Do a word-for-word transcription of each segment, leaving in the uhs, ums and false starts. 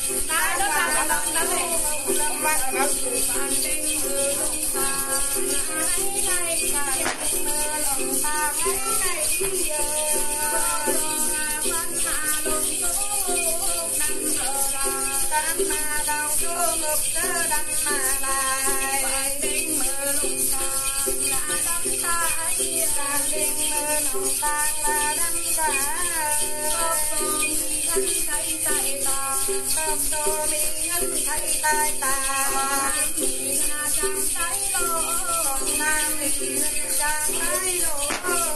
đã đó là đó là này lòng mắt nó bàn tình mưa lòng ta ngày ngày cả mưa lòng ta ngày ngày đi vẫn hạ lòng số đăng thờ là đăng mà đau số ngực đơ đăng mà lại bàn tình mưa lòng ta là đăng ta ấy bàn tình mưa lòng ta là đăng ta thấy thấy tay ta không cho mi ngân thấy tay ta thì là chẳng thấy lỗ nam thì chẳng thấy lỗ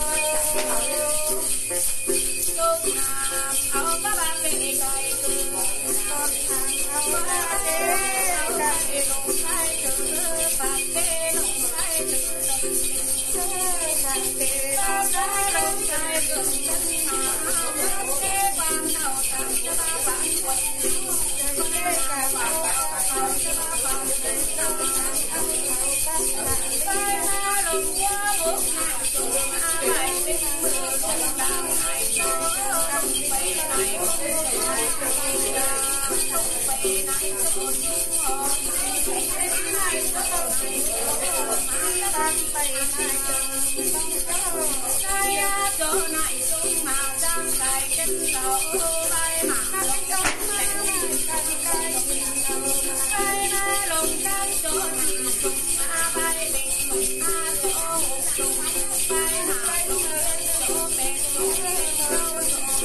lúc nào ông có ba vị coi từ con hàng ông ba thế cái lỗ sai từ phạt thế lỗ sai từ cái thế lỗ sai lỗ sai từ chân thế quan đầu thành cho ta phản quay thế cả bảo bảo cho ta phản quay đâu tay na lùng qua bước nào tụi ai lại biết mưa lùng đào này cho không bay này không bay không bay này cho chúng họ thấy này cho tôi này đang bay này không tay chỗ này xuống màu đang cài trên đầu bay mà lùng trong tay cài tay na lùng trong chỗ này lùng ma bay bình lùng ma chỗ lùng bay mà lùng lên chỗ bè chỗ đâu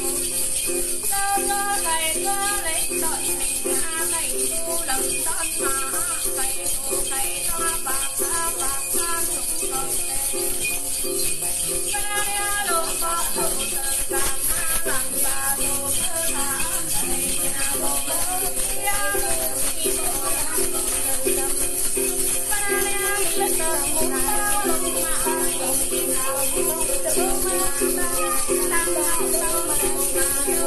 đâu thầy có lấy tội mình ra thầy tu lầm tất mà thầy tu thầy nó bạc bạc bạc chúng tôi ba lô có lô thơ ca làm ba lô thơ ca thầy nhà bộ kia đi bộ làm bộ thơ tâm ba lô thơ mũ ba lô mà lô đi nào lô thơ mà ta làm ba lô mà lô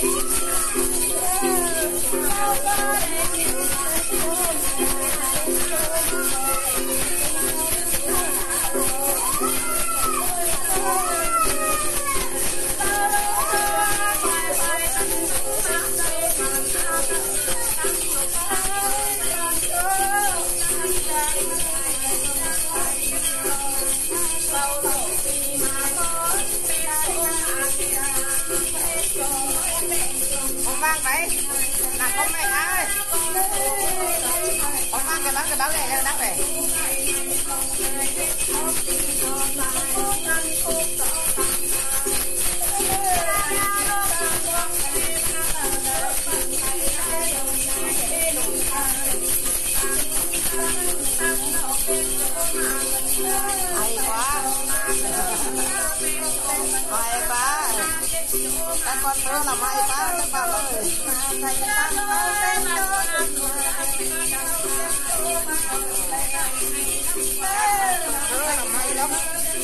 Con mang vậy là con mày ơi, con mang cái bác cái bác này cái bác này hay quá hay quá các con thơ làm hay quá các bạn ơi thầy tăng ơi thơ làm hay lắm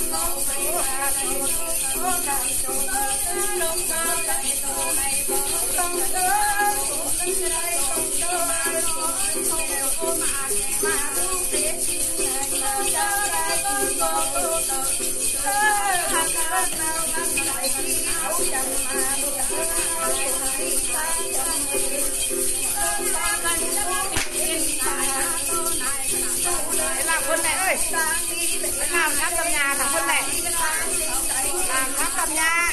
làm quân này ơi làm khắp trong nhà thằng quân này làm khắp trong nhà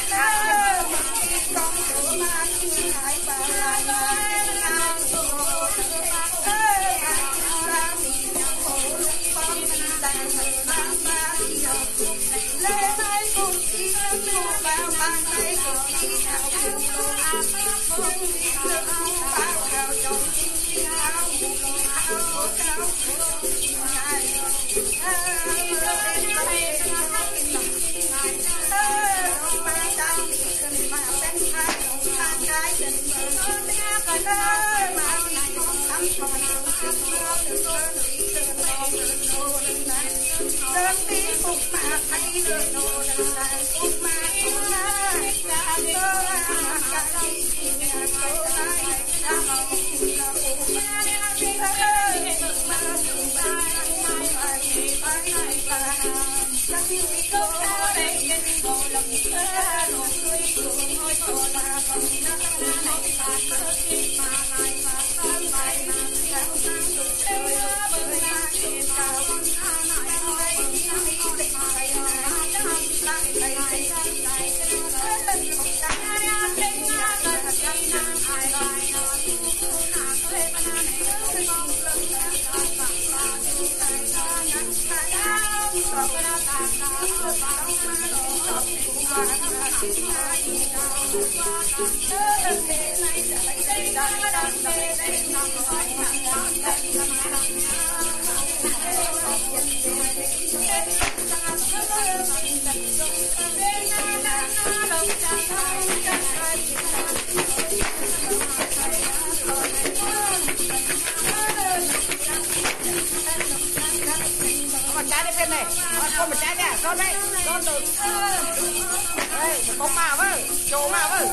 đơn tí phục mà thấy rồi đồ đằng là phục mà không ai cả cơ mà cả đi nhà cơ ai đã hầu là phục mà đi ơi mà dùng ba mai mà đi bay này cả chắc đi có ta đây nhân đồ lòng ta đồ tươi của ngôi thổ là không đã này ta cơ mà lại mà con trái đi bên này, con một trái nè, con đây, con được, đây, con mà với, trồ mà với.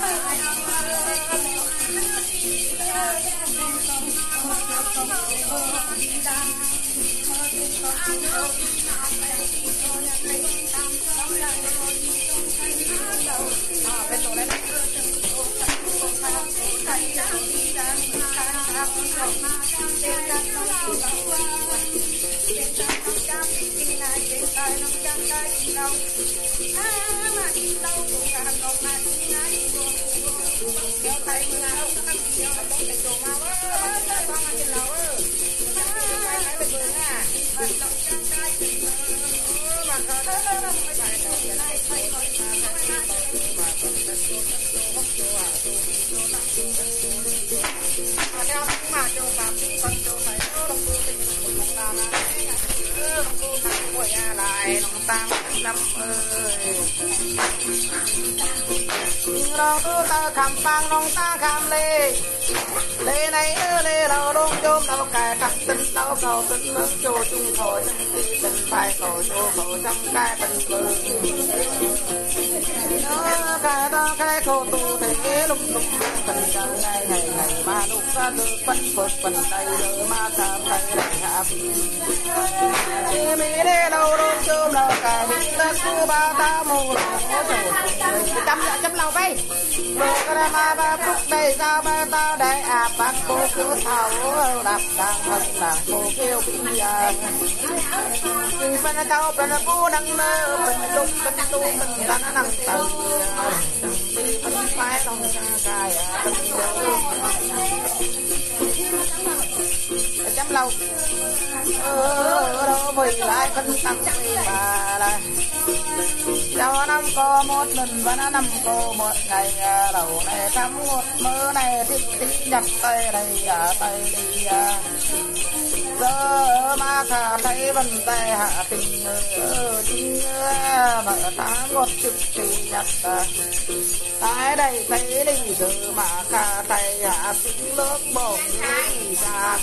À, bên chỗ đây này. mà cho bạn con cho phải đồng cô tình một ta là đồng cô thằng của nhà lại đồng tăng năm ơi đồng cô ta khám phang đồng ta khám lê lê này lê đầu đông chôm đầu cài cắt tinh đầu cầu tinh nước cho chung thổi tinh ti tinh phải cầu cho cầu trong cái tinh vương nó cái đó cái khổ tu thì cái lúc lúc tình chẳng ngày ngày ngày mà lúc ra được phân phật phần tay rồi mà cảm thấy lại hạ chỉ mi lê đầu đông chôm đầu cài bị đất su ba ta mù nó chấm chấm lâu bay rồi cái mà ba phút đây sao ba ta để à bắt cô cứ thảo đạp đang thân đàn cô kêu bị à nhưng bên tao bên cô đang mơ bên lúc bên tu bên đang đang từ đi bên phải trong cài bên chấm lâu ở đâu vì lại phân tăng mà là cho năm có một lần và nó năm có một ngày đầu này thăm một mơ này thích thích nhặt tay đây à tay đi à giờ mà khả thấy vần tay hạ tình ở chính mở tháng một chục thì nhặt tại đây thấy đi giờ mà khả thấy hạ tình nước bổng đi ra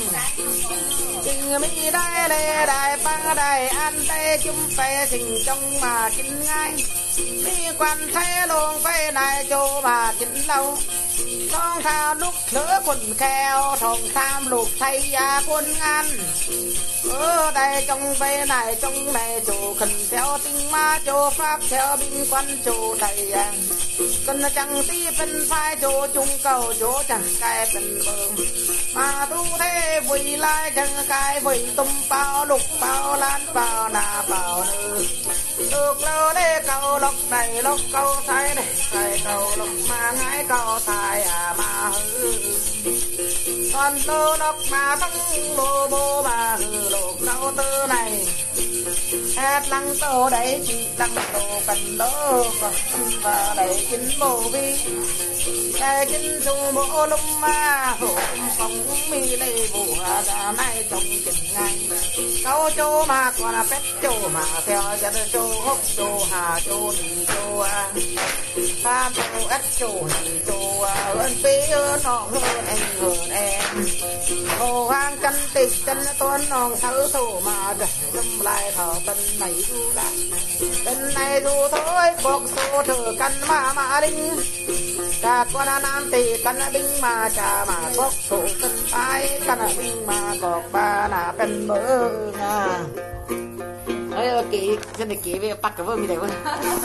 tình mỹ đây đây đại băng đây ăn đây chúng phải tình trong mà chính ngay đi quan thấy luôn phải này cho mà chính lâu con thao lúc lửa quần keo thòng tham lục thay gia quân ăn ở đây trong vây này trong này chủ khẩn theo tinh ma cho pháp theo binh quan chủ thầy à cần chẳng tí phân phai cho chung cầu chỗ chẳng cái phần bơm mà tu thế vui lại chẳng cái vui tung bao lục bao lan bao nà bao nữ được lâu để cầu lộc này lộc cầu thái này thái cầu lộc mà ngái cầu thái à mà hư còn tơ lộc mà thắng bô bô mà hư lộc cầu tơ này hát lăng tô đấy chỉ lăng tô cần đô và đấy chính bồ vi đây chính dù bộ lông ma hộ phòng mi đây vụ ra này trong chừng ngày câu châu mà còn là phép châu mà theo dân châu hốc châu hà châu đi châu à tham châu ất châu đi châu à hơn phí hơn họ hơn anh hơn em hồ hoang chân tịch chân tuấn nòng thử thủ mà để lâm lại thở tân này du lại tân này du thôi cuộc số thử căn mà mà đinh cả con nam thì căn binh mà cha mà bốc thủ cân tay căn binh mà cọp ba làเป็นbơ nha ơi kỹ xin được kỹ về bắt cái vơ mi đây vơ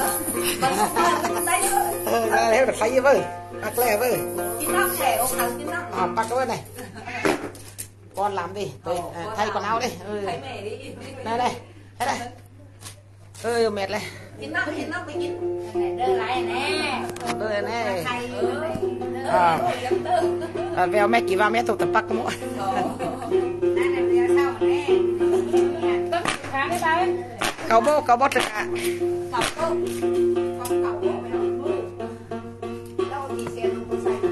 ờ đây được thấy vơ bắt lẹ vơ chín năm trẻ ông thằng chín năm à bắt cái vơ này con làm đi tôi thay quần áo đi thay mẹ đi đây đây đây đây ơi mệt này chín năm chín năm chín đưa lại nè đưa nè à à veo mẹ kỹ vào mẹ tụt tập bắt cái mũi cầu bố cầu bố tất cả cầu bố không cầu bố mày đâu bố đâu thì xe nó có sai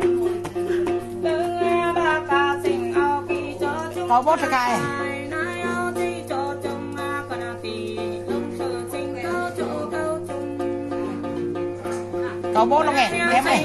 cầu bố tất cả cầu bố nó nghe em này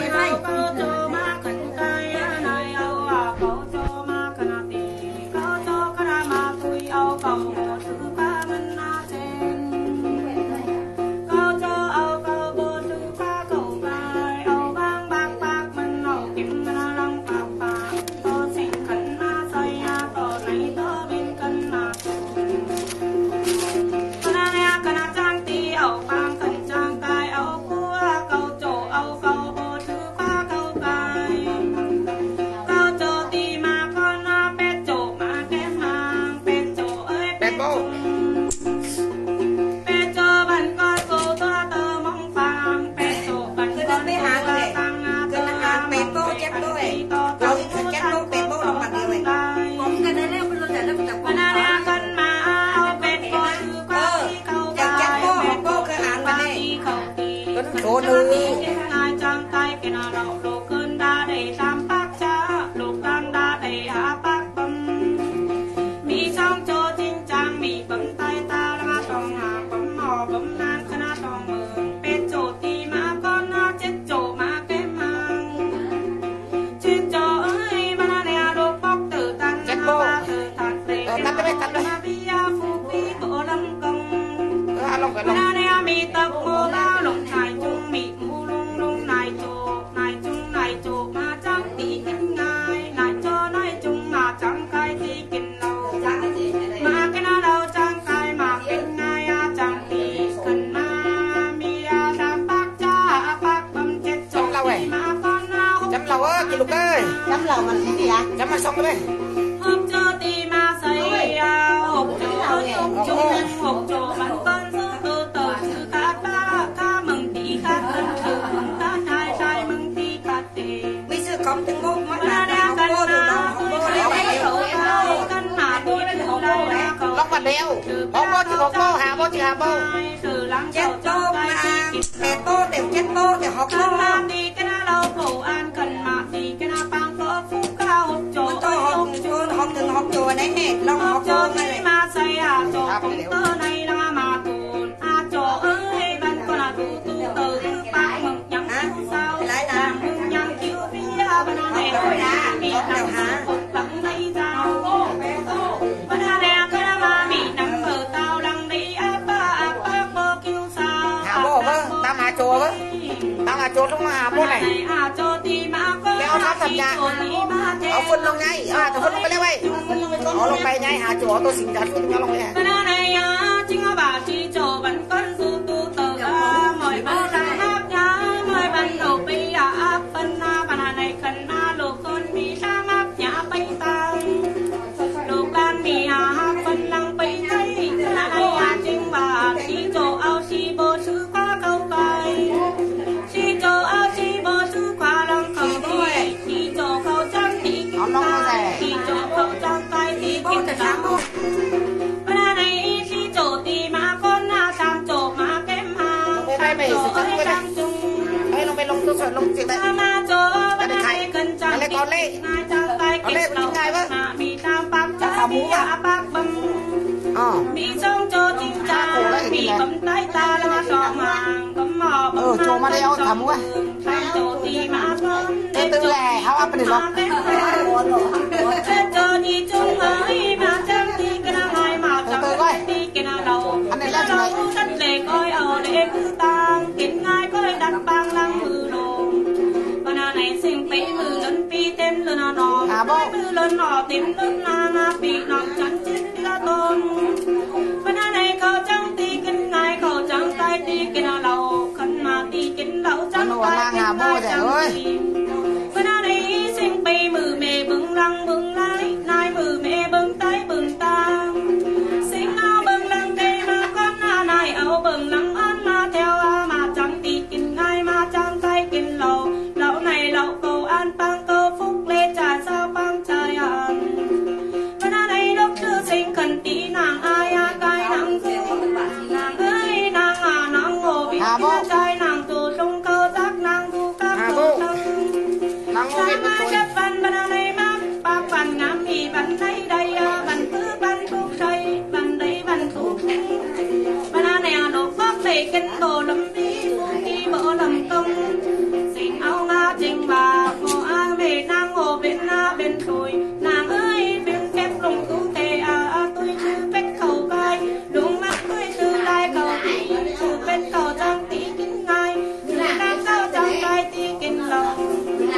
cô nữ Lục ơi, chấm lầu mình cái gì ạ? Chấm mà xong rồi. Hộp cho tim mà say, hộp cho chung chung, hộp cho bắn con số từ từ từ cát ba, ca mừng tí cát thân từ mừng cát trai trai mừng tí cát tì. Bây giờ có tiếng ngô mà là không vô được đâu, không vô được đâu. Cân mà đi từ đây ra cầu. Lóc mặt đeo, không vô thì học vô, hà vô thì hà vô. Chết tô mà, để tô đều chết tô để học vô. Đi cái nào đâu cầu an cần mà đi cái nào băng có phú cao hộp cho học học từng học chùa đấy nè, long học cho chùa này mà say à cho cũng tơ này là mà tuôn à cho ơi bạn con là tu tu từ thứ ba mừng nhắm sao làm mừng nhắm cứu phía bên này rồi đã bị nằm phục lặng đây sao bên này cái mà bị nằm ở tao lăng đi áp áp áp bơ kêu sao hà bố vâng tao mà chùa vâng tao mà chùa trong hà bố này kéo tháp thật nhaเอาฝุ่นลงไงอ่าจะฝุ่นลงไปแล้วเว้ยเอาลงไปไงหาจั่วตัวสิงจัดฝุ่นเอาลงไป cái này chính là bà chỉ cho bạn con du tu tờ mọi bạn đang hát nhá mọi bạn đầu bây giờ áp phân bạn này cần lục con bị ra áp nhá bay tay lục ban bị áp phân lăng bay tay cái này chính bà chỉ cho ao si bồ sư qua câu bài si cho ao si bồ sư qua lăng câu bài si cho câu trắng thì si cho câu trắng tay thì bố thật sáng bố bên này si cho thì mà con tam cho mà kém hàng đây mày sự chân cái này đây lông bên lông tôi sợ lông chị đây mà cho bên này cần trắng thì con lê con lê cũng ngay vâng bị tam bám trái bị bác bấm bị xong cho chính cha bị bấm tay ta là cho màng bấm mò bấm cho mà đeo thầm quá cho thì mà con từ từ lè hao áp bên lông cho đi chung ơi mà chẳng thì cái nào hay mà chẳng thì cái nào đâu cái nào đâu tất lệ coi ở để cứ tăng kiến ngay coi đặt băng lăng mưa đồ và nào này sinh phế mưa lớn pi thêm lớn nào nọ mưa lớn nọ tím lớn na bị nọ chẳng chết ra tôn và nào này câu chẳng thì kiến ngay câu chẳng tay thì cái nào đâu khăn mà thì kiến đâu chẳng tay kiến ngay chẳng thì và nào này sinh phế mưa mẹ bưng lăng bưng lái nai mưa mẹ bưng tay bưng ta sinh ao bưng lăng cây mà con này áo bưng lăng ăn mà theo mà chẳng thì kiến ngay mà chẳng tay kiến lầu lẩu này lẩu cầu ăn băng câu phúc lê trà sao băng trai ăn và nào này lúc đưa sinh cần tí nàng ai à cái nàng dương trai nàng tu sông câu giác nàng tu các tu nâng cha ma chấp văn văn này ma bác văn ngắm thì văn này đây văn thứ văn thuốc say văn đây văn thuốc văn này đột phát về kinh đồ lâm đi phu kỳ bộ lâm công xin áo nga trình bà ngô an về nàng ngô bên na bên thôi nàng ơi bên kép lồng cứu tề à tôi chưa biết khẩu gai đúng mắt tôi từ lại cầu từ bên cầu trang tí kinh ngay từ đang cao trang gai tí kinh lòng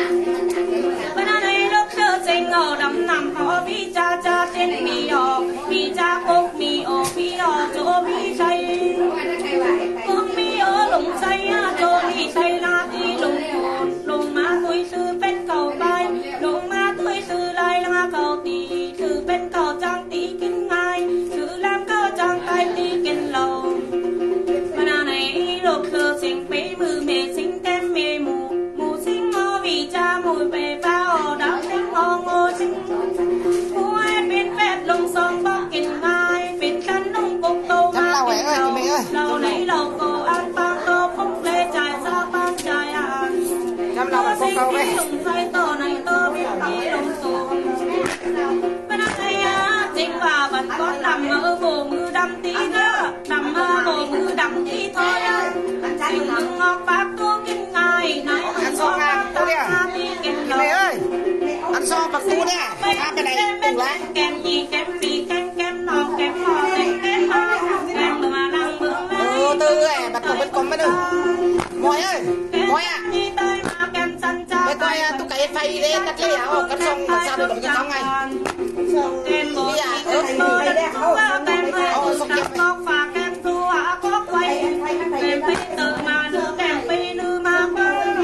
bên này lúc sơ sinh ở đầm nằm họ bi cha cha trên mi ở bi cha cốc mi ở bi ở chỗ bi say cốc mi ở lồng say chỗ bi say là đi lồng lồng má tôi sư bên cầu bay lồng má tôi sư lại là cầu tì sư bên cầu trang tí kinh ngay sư làm cầu trang tay tí kinh lòng bên này lúc sơ sinh bế mưa mẹ sinh tem mẹ mù mù sinh ngô vì cha mùi về bao đã sinh ngô ngô sinh mùi bên vẹt lồng sông bó kinh ngay bên chân lồng cục tô ma kinh đầu lâu lấy lâu cô ăn băng tô phúc lê trái sao băng trái ăn tô sinh kinh lồng say tô này tô biết đi lồng tù bên này chính vào vẫn có nằm ở bộ mưa đâm tí nữa nằm ở bộ mưa đâm tí thôi tình mừng ngọt bác tô kinh ngay này ăn so bác tô tí kinh đầu ăn so bác tô nè ăn cái này cùng lá kem gì kem gì kem kem nọ kem mò kem kem mò kem bờ mà lăng bờ ừ từ ấy bác tô bên con mới được mồi ơi mồi à đi tới mà kem xanh cha bên tôi tôi cày phay đi cắt lấy áo cắt xong làm sao được được cái xong này kem bò kem bò kem bò kem bò kem bò pha kem tua có quay kem phi tự mà nữ kem phi nữ mà quay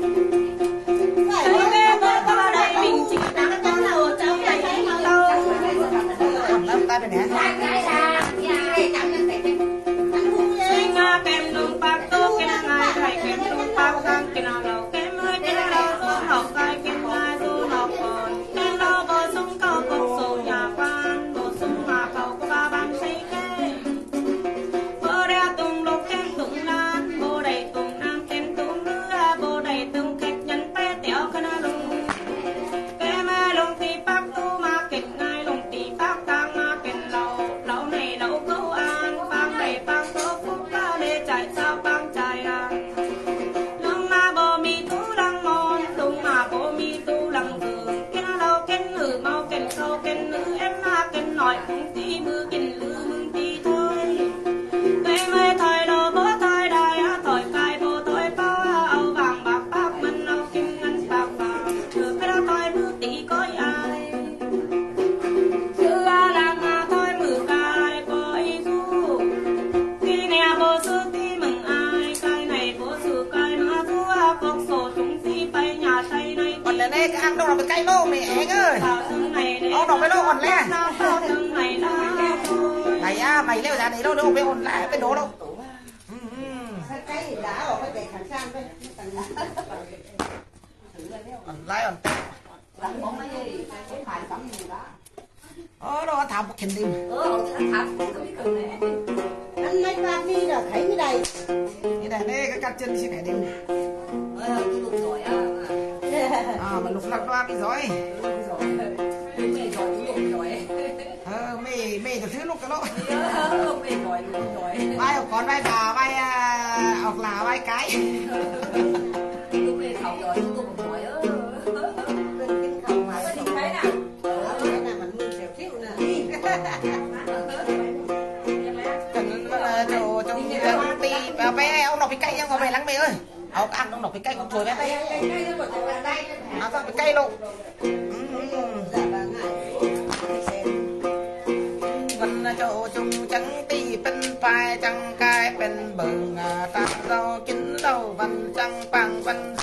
kem bò qua đây mình chỉ đang có lầu trong đây lâu làm tay bên này sinh nga kem đường bạc tô kem ngay thầy kem đường bạc sang kem nào kem ơi kem đâu số học cay kem ngay số học còn kem đâu bờ sông cầu cục sổ nhà quan bờ sông mà cầu có ba ban xây kê bờ đeo tung lục kem tung lan bờ đầy tung nam kem tung mưa bờ đầy tung kẹt nhân bé téo khăn lùng kem lùng thì bác tu mà kẹt ngay lùng thì bác tăng mà kẹt lâu lâu này lâu câu an bác này bác có phúc cao để chạy sao bác chạy an lùng mà bờ mi tu lăng mòn lùng mà bờ mi tu lăng thường cái nào đâu cái nữ mau cái câu cái nữ em mà cái nói cũng tí mưa cái nữ mừng tí thôi cái mê thời đồ bố thời đại thời cài bố thời bao âu vàng bạc bạc mình âu kim ngân bạc vàng chưa cái đó thời mưa tí coi ai chưa làm mà thôi mưa cài coi du khi nè bố sư tí mừng ai cái này bố sư cái mà thua cọc sổ chúng tí bay nhà say này còn đến đây ăn đâu là cái cây lô mẹ anh ơi ông đọc cái lô còn lẽ mày à mày leo ra đấy đâu đâu bên hồn lại bên đó đâu cái đã rồi phải để khẩn sang thôi còn lại còn làm món cái gì cái bài tắm gì đó ờ đâu thảo một kiện đi ừ thảm không biết cười này anh mấy ba đi rồi thấy cái này như này đây cái cắt chân xin phải đi ờ tôi lục rồi á à mà lục lặt loa bị giỏi mày giỏi lục rồi ờ mày mày được thứ lục cái lỗ mày giỏi lục rồi vai còn vai bà vai học là vai cái lúc mày thầu rồi tôi lục rồi á cái khẩu mà cái cái nào cái nào mình mua xèo xíu nè cần chỗ trong công ty bé ông đọc cái cây em có về lắng mẹ ơi ông ăn ông đọc cái cây cũng chùi bé đây à sao cái cây luôn vân chỗ chung trắng ti bên phai trăng cai bên bừng tăng rau chín đâu vân trăng bằng vân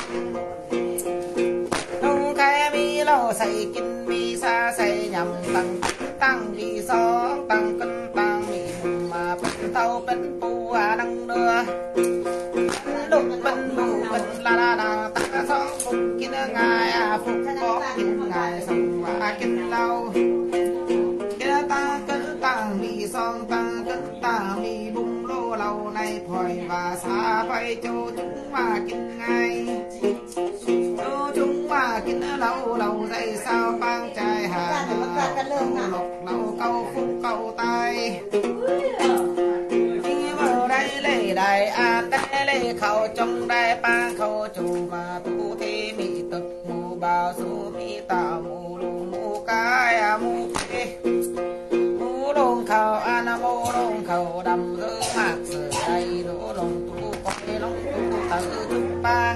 đông khai mi lâu say kinh mi sa say nhầm tăng tăng mi so tăng cân tăng mi mà bên tàu bên pu à đăng đưa đục bên bu bên la la la tăng sóng phục kinh ngài à phục có kinh ngài sông và kinh lâu kia ta cân tăng mi son ta cân tăng mi bung lô lâu nay phơi và xa phơi tay cho chúng mà kinh ngay cho chúng mà kinh lâu lâu dậy sao bang trai hà lộc lâu câu phúc câu tay vào đây lê đại an đây lê khẩu trong đây bang khẩu chủ mà tu thi mỹ tập mù bao su mỹ tạo mù lù mù cái mù kê mù lông khẩu an mù lông khẩu đầm giữ mạc sự đầy đổ lông tu coi lông tu tự chúc bang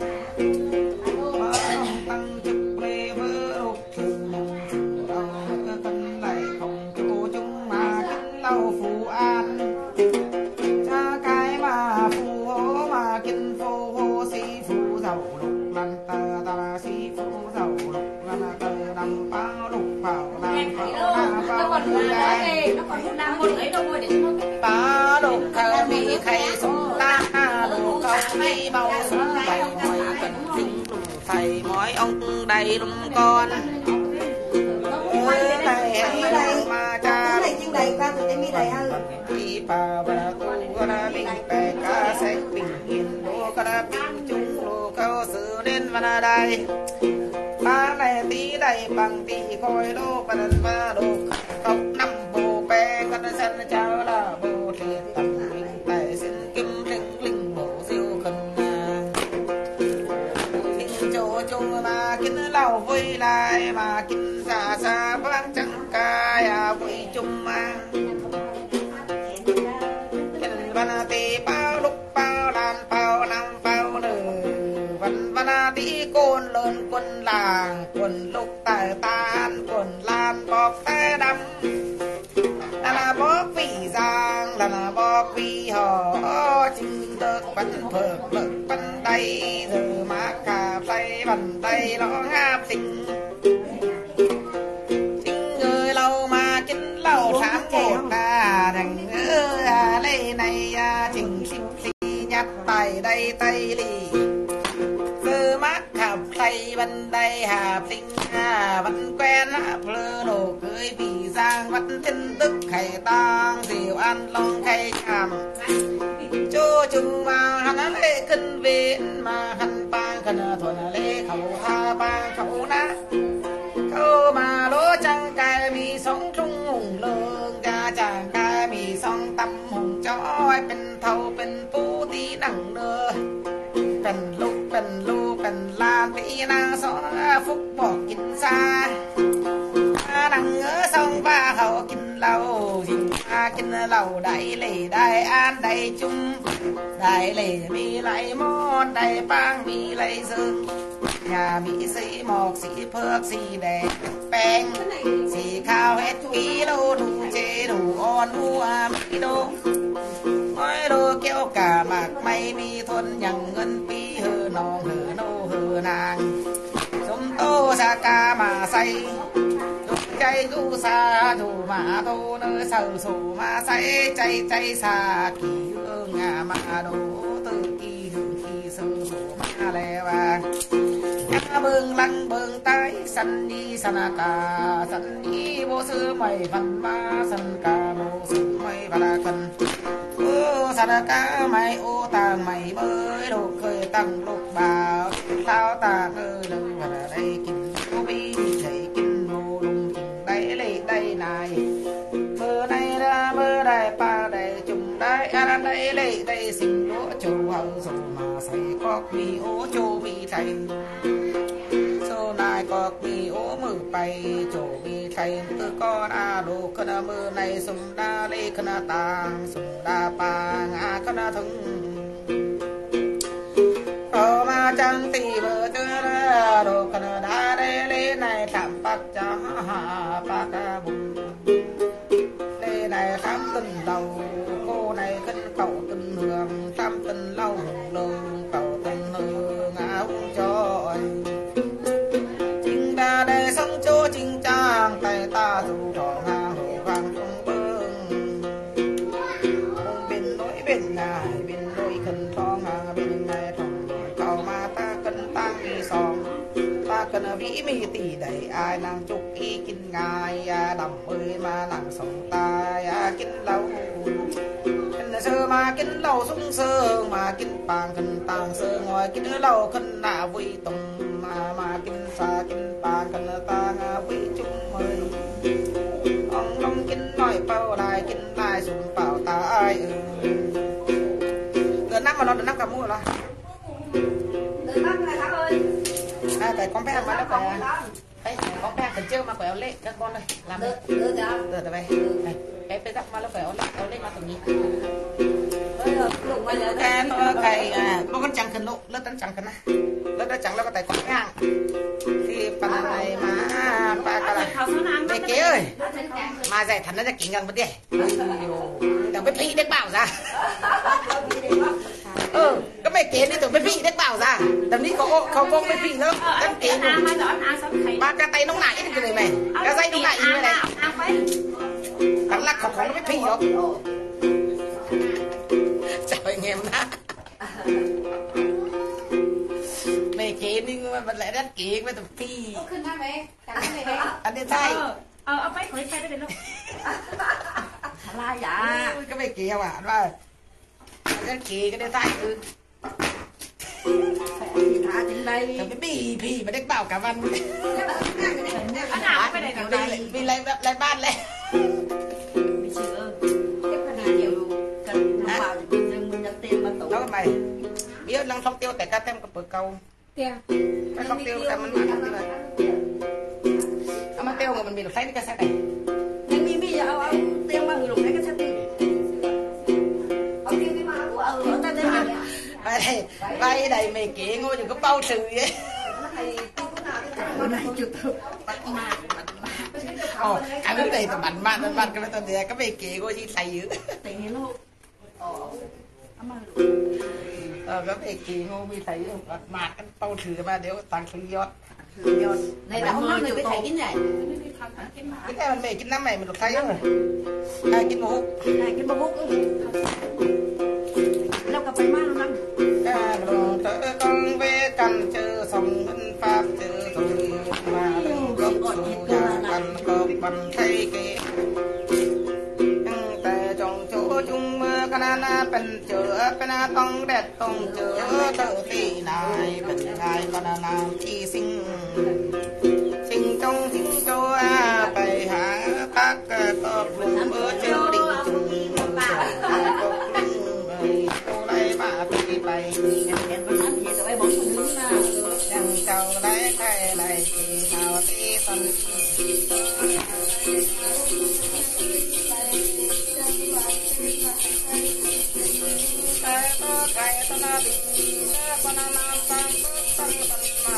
tăng chúc lê vỡ lục thường đầu cân lại không chủ chúng mà kính lâu phù an cha cái mà phù hố mà kinh phù hố si phù giàu lục lần tờ tờ si phù giàu lục lần tờ đầm bao lục vào làm bao làm bao người nó còn làm một ấy đâu để ba lục khơi mi khay sung la lục khâu mi bao sung bày mọi cần kinh thầy mỗi ông đầy lung con ơi này đây mà cha này trên đây ba tụi em đi đây hơn đi bà bà tu ra bình bè cá sạch bình yên đô cá bình chung lô cao sự đến vào đây ba này tí đây bằng tí coi đô bà đần ba đô cọc năm bồ bè con sân cháu là bồ thiệt tầm bình tại xin kim linh linh bổ siêu khẩn xin chỗ chung mà kín lâu vui lại mà kín xa xa vang chẳng cài à vui chung mà văn tì bao lúc bao lan bao năm bao nở văn văn tí côn lớn quân làng quần lúc tài tan quần lan bọc tay đắm là là bóp vì giang là là bóp vì họ chinh được bắn phở lực bắn tay giờ má cà tay bắn tay nó ngáp tình chinh người lâu mà kính lâu sáng một là đằng ơ lê này chỉnh xinh xì nhặt tay đây tay lì cơ mắt hạp tay bên đây hạp tinh hà vẫn quen hạp lơ đồ cưới vì giang vẫn tin tức khải tang diều ăn long khay chàm cho chung mà hắn lê kinh viên mà hắn bang khẩn thuần lê khẩu tha bang khẩu ná khâu mà lỗ trăng cài mi sống trung hùng lương cha chàng cài mi song tâm hùng chóเป็นเท่าเป็นปูตีหนังเนื้อเป็นลูกเป็นลูกเป็นลานตีนางสอนฟุกบอกกินซาหนังเงื้อสองบ้าเขากินเหล้าสิงมากินเหล้าได้เล่ได้อ่านได้จุ่มได้เล่มีไหลมอดได้ปางมีไหลซึ่งnhàมีสีหมอกสีเผือกสีแดงแป้งสีขาวเฮ็ดวีโลดูเจดูอ่อนมัวมีโดม้อยโดเกี่ยวกะหมากไม่มีทนอย่างเงินปีเฮอนองเฮอโนเฮอนางสมโตสากามาใส่ทุกใจดูซาถูมาโตเนอเสาสูมาใส่ใจใจสากี่เอื้องามาโดตือกี่หึงกี่สูสูมาแล้วว่าเบิ่งลังเบิ่งใต้สันนีสนากาสันนีโบซื้อไม่พันมาสันกาโบซื้อไม่พลากันโอ้สนากาไม่โอต่างไม่เบยลูกเคยตั้งลูกบ่าวเท้าตาเคยเลยว่าได้กินโบบีได้กินโบลุงกินได้เลยได้นายเบอร์ไหนละเบอร์ได้ป้าได้จุ่มได้อะไรได้เลยได้สิ่งโลโจเฮาโซมาใส่กอกมีโอโจมีไทยนายก็มีโอ้มือไปโจมีใครมือก็อาดูขณะมือในสมดาเลขณะต่างสมดาปางอาขณะถึงพอมาจังตีเบอเจอดูขณะดาเลเลในทำปักจะหาปากบุญเลในทำตึนเดาโก้ในขึ้นเก่าตึนเหืองทำตึนเล่าหงลงเก่าตึนเหืองอาหงจอยđể sống chỗ chính trang tay ta dù tròn hàng hồ vàng không bưng bên nối bên ngài bên đôi khẩn thong hàng bên ngài thòng cầu mà ta cần tăng đi sòng ta cần vĩ mi tỷ đầy ai nàng chúc y kinh ngài đầm ơi mà nàng sống ta kinh lâu kinh sơ sơ mà kín lâu sung sơ mà kín bàng cần tàng sơ ngồi kín lâu cần nạ vui tùng mà mà kín xa kín bàng cần tàng vui chung mời ông long kín nói bao lại kín lại sùng bảo ta ai ừ năm mà nó được năm cả mua rồi từ năm này thằng ơi à tại con bé mà nó phải ấy con bé cần chơi mà phải lấy các con ơi làm được được chưa được rồi này cái bây giờ mà nó phải lấy lấy mà tụi nhỉ cái nó cái nó con chẳng cần lộ lớp nó chẳng cần à lớp nó chẳng là có tài con hàng thì phần này mà ba cái là để kế ơi mà giải thắn nóจะกินกันบ่ได้แต่ไม่พี่ได้เปล่าจ้ะเออก็ไม่เกณฑ์นี่ตัวไม่พี่ได้เปล่าจ้ะแต่นี่เขาเขาก็ไม่พี่แล้วตั้งเกณฑ์มากระไตน้องไหนนี่คืออะไรกระไตน้องไหนอีกอะไรตั้งรักของของไม่พี่หรอกจะไปเงี้ยนะไม่เกณฑ์นี่มันแหละนั่นเกณฑ์ไม่ต้องพี่ขึ้นได้ไหมอันนี้ใช่เออเอาไปขอใช้ได้เลยลูกอะไรอย่าก็ไม่เกี่ยวอ่ะว่านั่นเกย์ก็ได้ใช่คือหาจริงเลยแต่ไม่พี่พี่ไม่ได้เปล่ากับมันขนาดไปไหนกันเลยมีอะไรแบบอะไรบ้านเลยไม่เชื่อเก็บขนาดเดียวกันน้ำเปล่ายังมันยังเต็มมาโตแล้วทำไมเดี๋ยวลังท่องเที่ยวแต่ก็เต็มกับเปิดเก่าเตี้ยไม่ท่องเที่ยวแต่มันมาทำที่ไหนเอามาเที่ยวมันมีหลุดไส้นี่ก็ใช่ไหมยังมีมีเอาเอาเตี้ยมาหลุดไส้ก็ใช่เอาเตี้ยมาเอาเอาแต่เตี้ยไปไปใดไม่เก๋งอยู่ก็เป้าสื่อvậy bắt ma อ๋ออันนั้นเลยแต่บันมาบันมาก็ไม่ต้องเดียก็ไม่เก๋ก็ที่ใส่ยื้อแต่นี่ลูกเอามาเออก็ไม่เก๋ก็มีใส่ยื้อบันมากันเป้าถือมาเดี๋ยวตังค์คือยอดคือยอดในแต่ห้องน้ำเลยไปถ่ายกินไหนกินได้มันไม่กินน้ำใหม่มันหลุดไส้เยอะได้กินบะฮุกได้กินบะฮุกแล้วก็ไปมาแล้วนั่งการลงเธอคงเวกันเจอสองเงินฟ้าเจอสองมาดูก็สู่ยากันก็บันไทยเกแต่จงโจจุงเมื่อขณะนั้นเป็นเจอเป็นต้องแดดต้องเจอเธอที่นายเป็นนายขณะนั้นที่สิงสิงจงสิงโจไปหาพักก็กลุ่มเออเจ้าดิ่งจุงก็กลุ่มไปไปเงินเงินมันนั้นที่จะไปบอกคนนู้นนะยังเจ้าได้ใครได้ที่เราที่ตันแต่ก็ใครตนาดีแต่ก็นานาฟังฟังฟังมา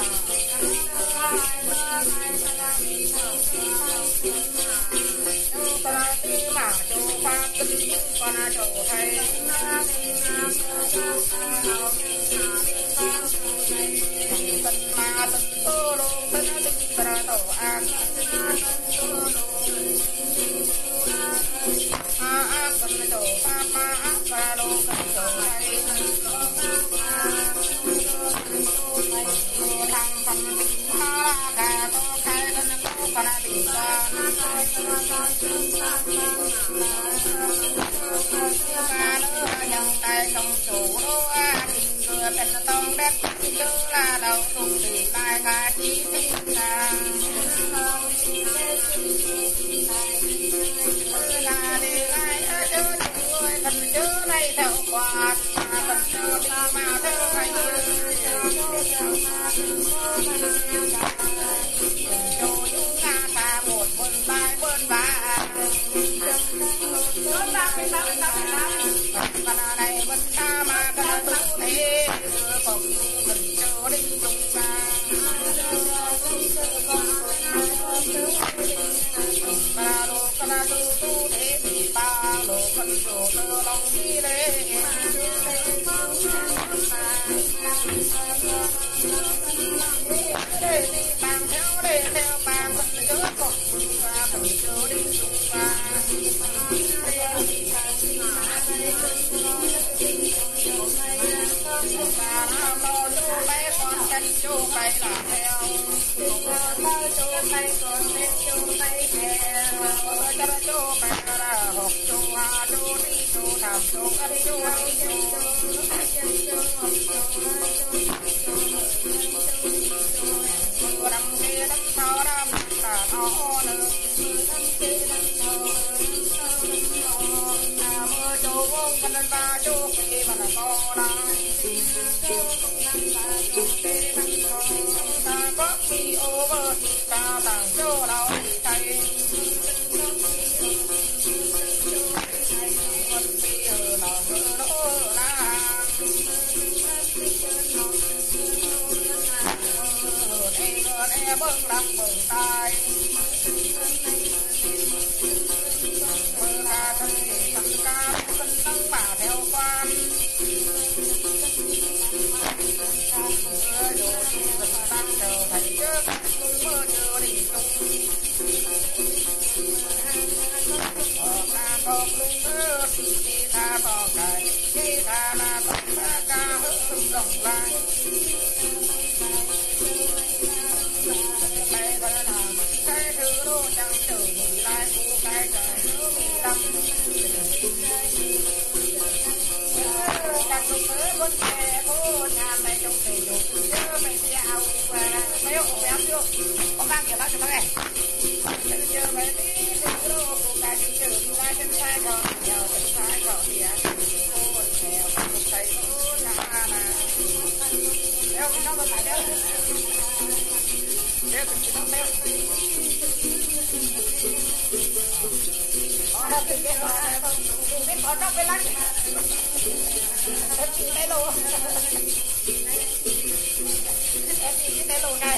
ตนาตีมาจูฟ้าตึ้งปนาโจไทยตันมาตันโตโลตันตึงตระโตอาอาอาตันโตปาปาอาปาโลตันโตไทยทางฟันติพาดาโตไทยตันโตปนาติกายังใจจงสูโลอาดิงเรือเป็นต้องเด็ดเจอลาเราสุขสีลายกาจีสิงทางลาดีลายเจอด้วยกันเจอในแถวกวาดกันเจอปีมาเธอใครโจยุ่งหน้าตาบดบนบายบนบายบนบายเป็นบายเป็นบายเป็นบายขณะใดบนตามากันตุ้งเทผมมันเจอดิ้งจุงตาปลาโลกระดูตู้เทปีปลาโลกันโจเธอลองมีเลยเด้ดีบางแถวเด้แถวบางคนเจอก็คุณปลาผมเจอดิ้งจุงปลาจูไปหลังแล้วจูไปก่อนเล็กจูไปแก่จะจูไปกระหกจูหาจูนี่จูทำจูอะไรจู ta có mi ô bơ ta tàng cho đâu thầy mất mi ở nào hơ đó là em em bưng lắm bưng tay mơ ta thân thì thân ca thân nâng mà theo quan mơ đồ thì thân đang chờ thầy trước mơ chưa đi chung ở ta có lung thơ khi ta to cài khi ta là tóc ta ca hớt đồng lại cái thân làm cái thứ đô chẳng chờ nghỉ lại của cái trời nhớ mì lắm đang dùng mớ con kè cô nhà mày trong thể dục chứ mày đi ao và mấy ông béo chưa có mang kiểu bác cho bác này chờ mày tí thứ đô của cái chân chờ đi lại chân sai còn nhờ chân sai còn thì á cô theo một thầy cô nhà mà đeo cái nó có phải đeo đeo cái nó đeo họ đã từng cái họ cái họ trong cái lắc em chỉ cái lô em chỉ cái lô này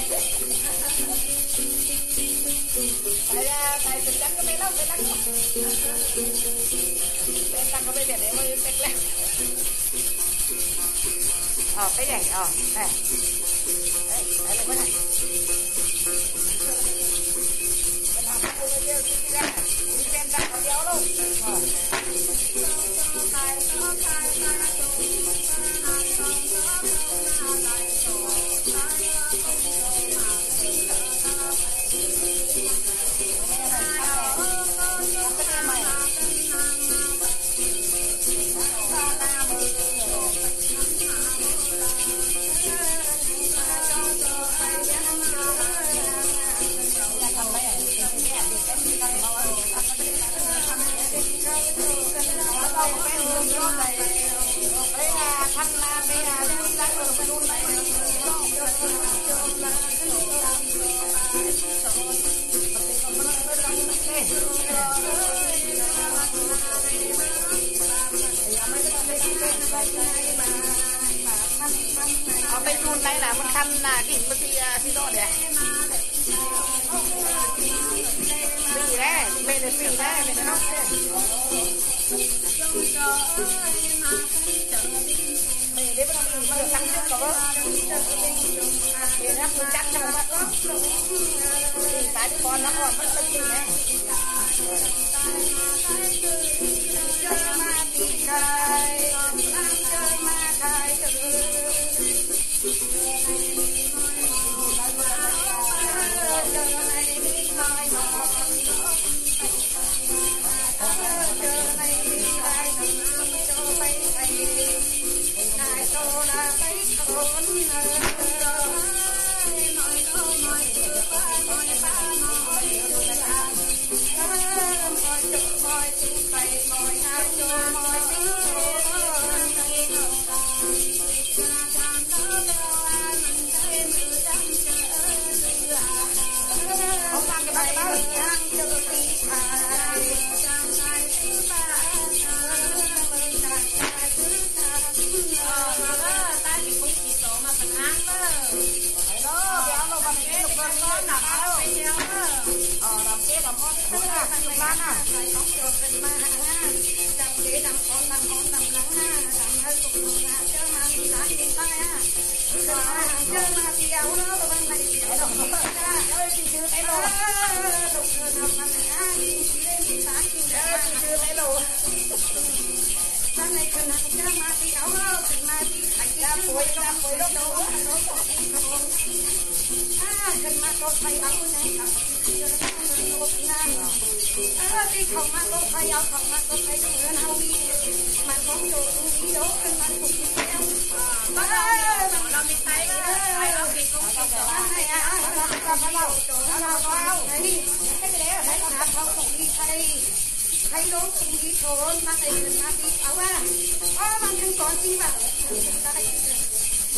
tại tại từng đánh cái mấy lóc cái lắc em tăng cái bây giờ để mới tách lắc ờ cái này ờ này đây đây là cái này mình làm cái này kêu đi ra đi xem ta có béo đâu ờเอาไปจูนไหนล่ะมันคันน่ะกิ่งมันที่ที่โดดเนี่ยสี่แน่ไม่ได้สี่แน่ไม่ได้นอกเส้นไม่ได้เป็นอะไรมันจะสั่งเยอะกว่าเดี๋ยวนะคุณจักรจะมาก็สี่สายที่บอลน้ำอ่อนมันเป็นสี่แน่มาตีไก่มาไก่thấy đốn cũng đi thốn mà thầy đừng mà đi áo à ó mà thằng con gì mà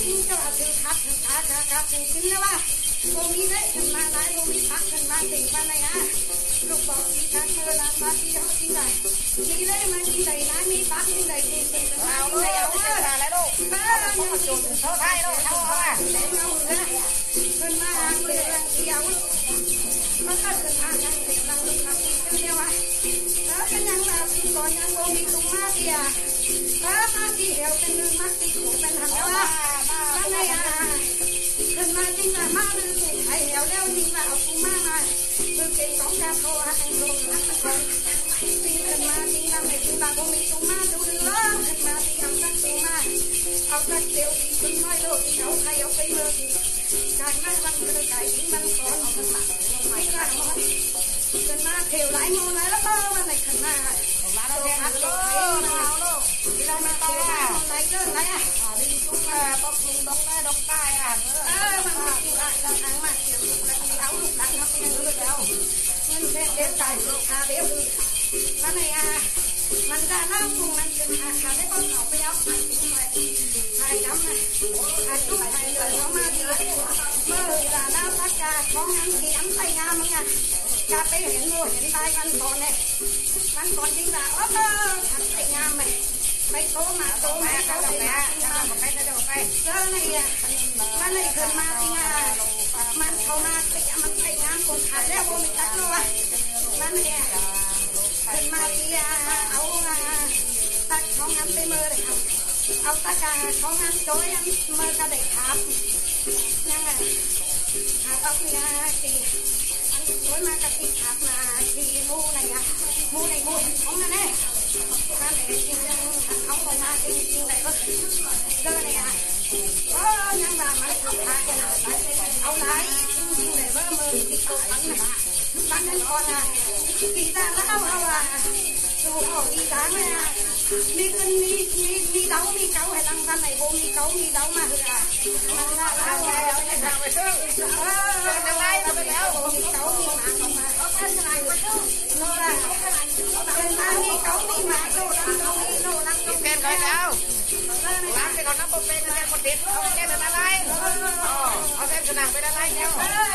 ริงเจ้าถือคัดถือขาขาขาถือกินแล้วว่าโมมีได้ขึ้นมาได้โมมีพักขึ้นมาติ่งมาไหนฮะลูกบอกที่ท่านเมื่อนั้นมาที่เขาที่ไหนมีได้มาที่ไหนนะมีพักที่ไหนติ่งติ่งมาที่ไหนเอาเอออะไรลูกเออยังจุดเท่าไทยลูกเท่าว่าเดี๋ยวเอาเลยขึ้นมาหาเรือเที่ยวมันก็ขึ้นมายังเสียงดังลูกทำติ่งเดียวว่าแล้วเป็นยังแบบก่อนยังโมมีตุ้งมาเดียแล้วมาที่เดียวเป็นเรื่องมัดติดหูเป็นหันว่ามาไหนอ่ะขึ้นมาจริงๆมาเรื่องไอ้เดียวเร็วจริงๆเอาตุ้งมามาคือเก่งของการโทรหาไอ้ลงนักตะกอนตีขึ้นมาตีนำไอ้ตุ้งตาโมมีตุ้งมาดูเรื่องขึ้นมาตีเอาตักตุ้งมาเอาตักเดียวตีตุ้งน้อยโลตีเอาใครเอาไปเมื่อตีกายมันมันกระไก่ที่มันคอนไม่กล้ามันขึ้นมาเที่ยวไหลโมไหลแล้วก็มาไหนขึ้นมามาเราแข่งกันเลยมาเอาลูกเรามาต่อไหลเดินไหลอ่ะลิงจุ๊บมาต้องลุงดอกได้ดอกใต้อ่ะเออมันมาอยู่อ่ะเราทางมาเที่ยวแล้วมีเอาลูกหลังเขาเป็นยังไงแล้วเงินเส้นเด็ดใจลูกค้าเดี๋ยวดูแล้วไหนอ่ะมันจะนั่งตรงนั้นเป็นอาคารได้ต้องเอาไปเอาไปถึงไปถ่ายจำนะถ่ายจุ๊บถ่ายเลยเขามาดีเมื่อเวลาน้ำพักกาของงานเขียนไปงานมึงอ่ะจะไปเห็นดูเห็นได้กันก่อนเนี่ยมันก่อนจริงจ้ะโอ้โหทันไปงามไหมไปโตมาโตมาเขาไปนะจะมาไปจะไปเจอไหนอ่ะมันเลยขึ้นมาจริงอ่ะมันเข้ามาไปมันไปงานคนขาดแล้วผมไม่ตัดเลยว่ะมันเนี่ยขึ้นมาจริงอ่ะเอาตัดของงานไปมือเลยครับเอาตะกาของงานโจ้ยมือกระเด็กครับยังไงหาเอาไปนะตีโดยมากระติกขับมาทีมูอะไรอ่ะมูในมูของนั่นเองนั่นเองจริงๆเขาบอกมาจริงๆเลยก็เดินเลยอ่ะก็ยังแบบมันขับพากันเอาไหนจริงๆเลยว่ามือติดตัวมันนะมันนั่นก่อนอ่ะตีตาแล้วเอาเอาอ่ะดูของตีตาไหมอ่ะมีกันมีมีมีเดามีเกาให้ลังกันไหนโบมีเกามีเดามาคืออ่ะมันละเอาแล้วจะทำไปซึ่งเออจะไล่เราไปแล้วมีเกามีหมาเข้ามาเอาเป็นอะไรมาซึ่งโน่ละเป็นมามีเกามีหมาโน่ละโน่โน่ละเป็นกันแล้วล้างไปก่อนน้ำปเป็นอะไรคนเด็ดเอาแค่นั้นอะไรเอาเส้นกระหน่ำไปอะไรแล้ว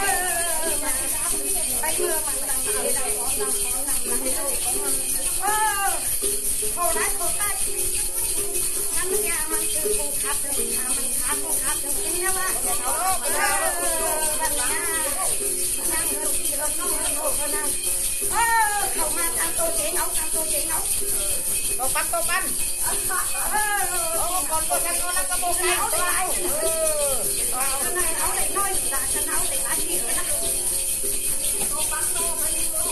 ไปเมื่อมันดังไปดังของดังของดังดังให้ลูกของมันเออโคได้โคได้งั้นเนี่ยมันคือคงคับเลยค่ะมันคับคงคับถึงนี่นะว่าเอาลูกเอาลูกมันนะนั่งลูกที่รถน้องลูกเขานั่งเออเข้ามาตามตัวเจ๋งเอาตามตัวเจ๋งเอาตัวปั้นตัวปั้นเออโอ้ก่อนก่อนกันก่อนแล้วก็โบกันเอาตัวเอาเออเอาไหนเอาไหนน้อยละฉันเอาไหนละที่เลยนะตัวปั้นตัวมัน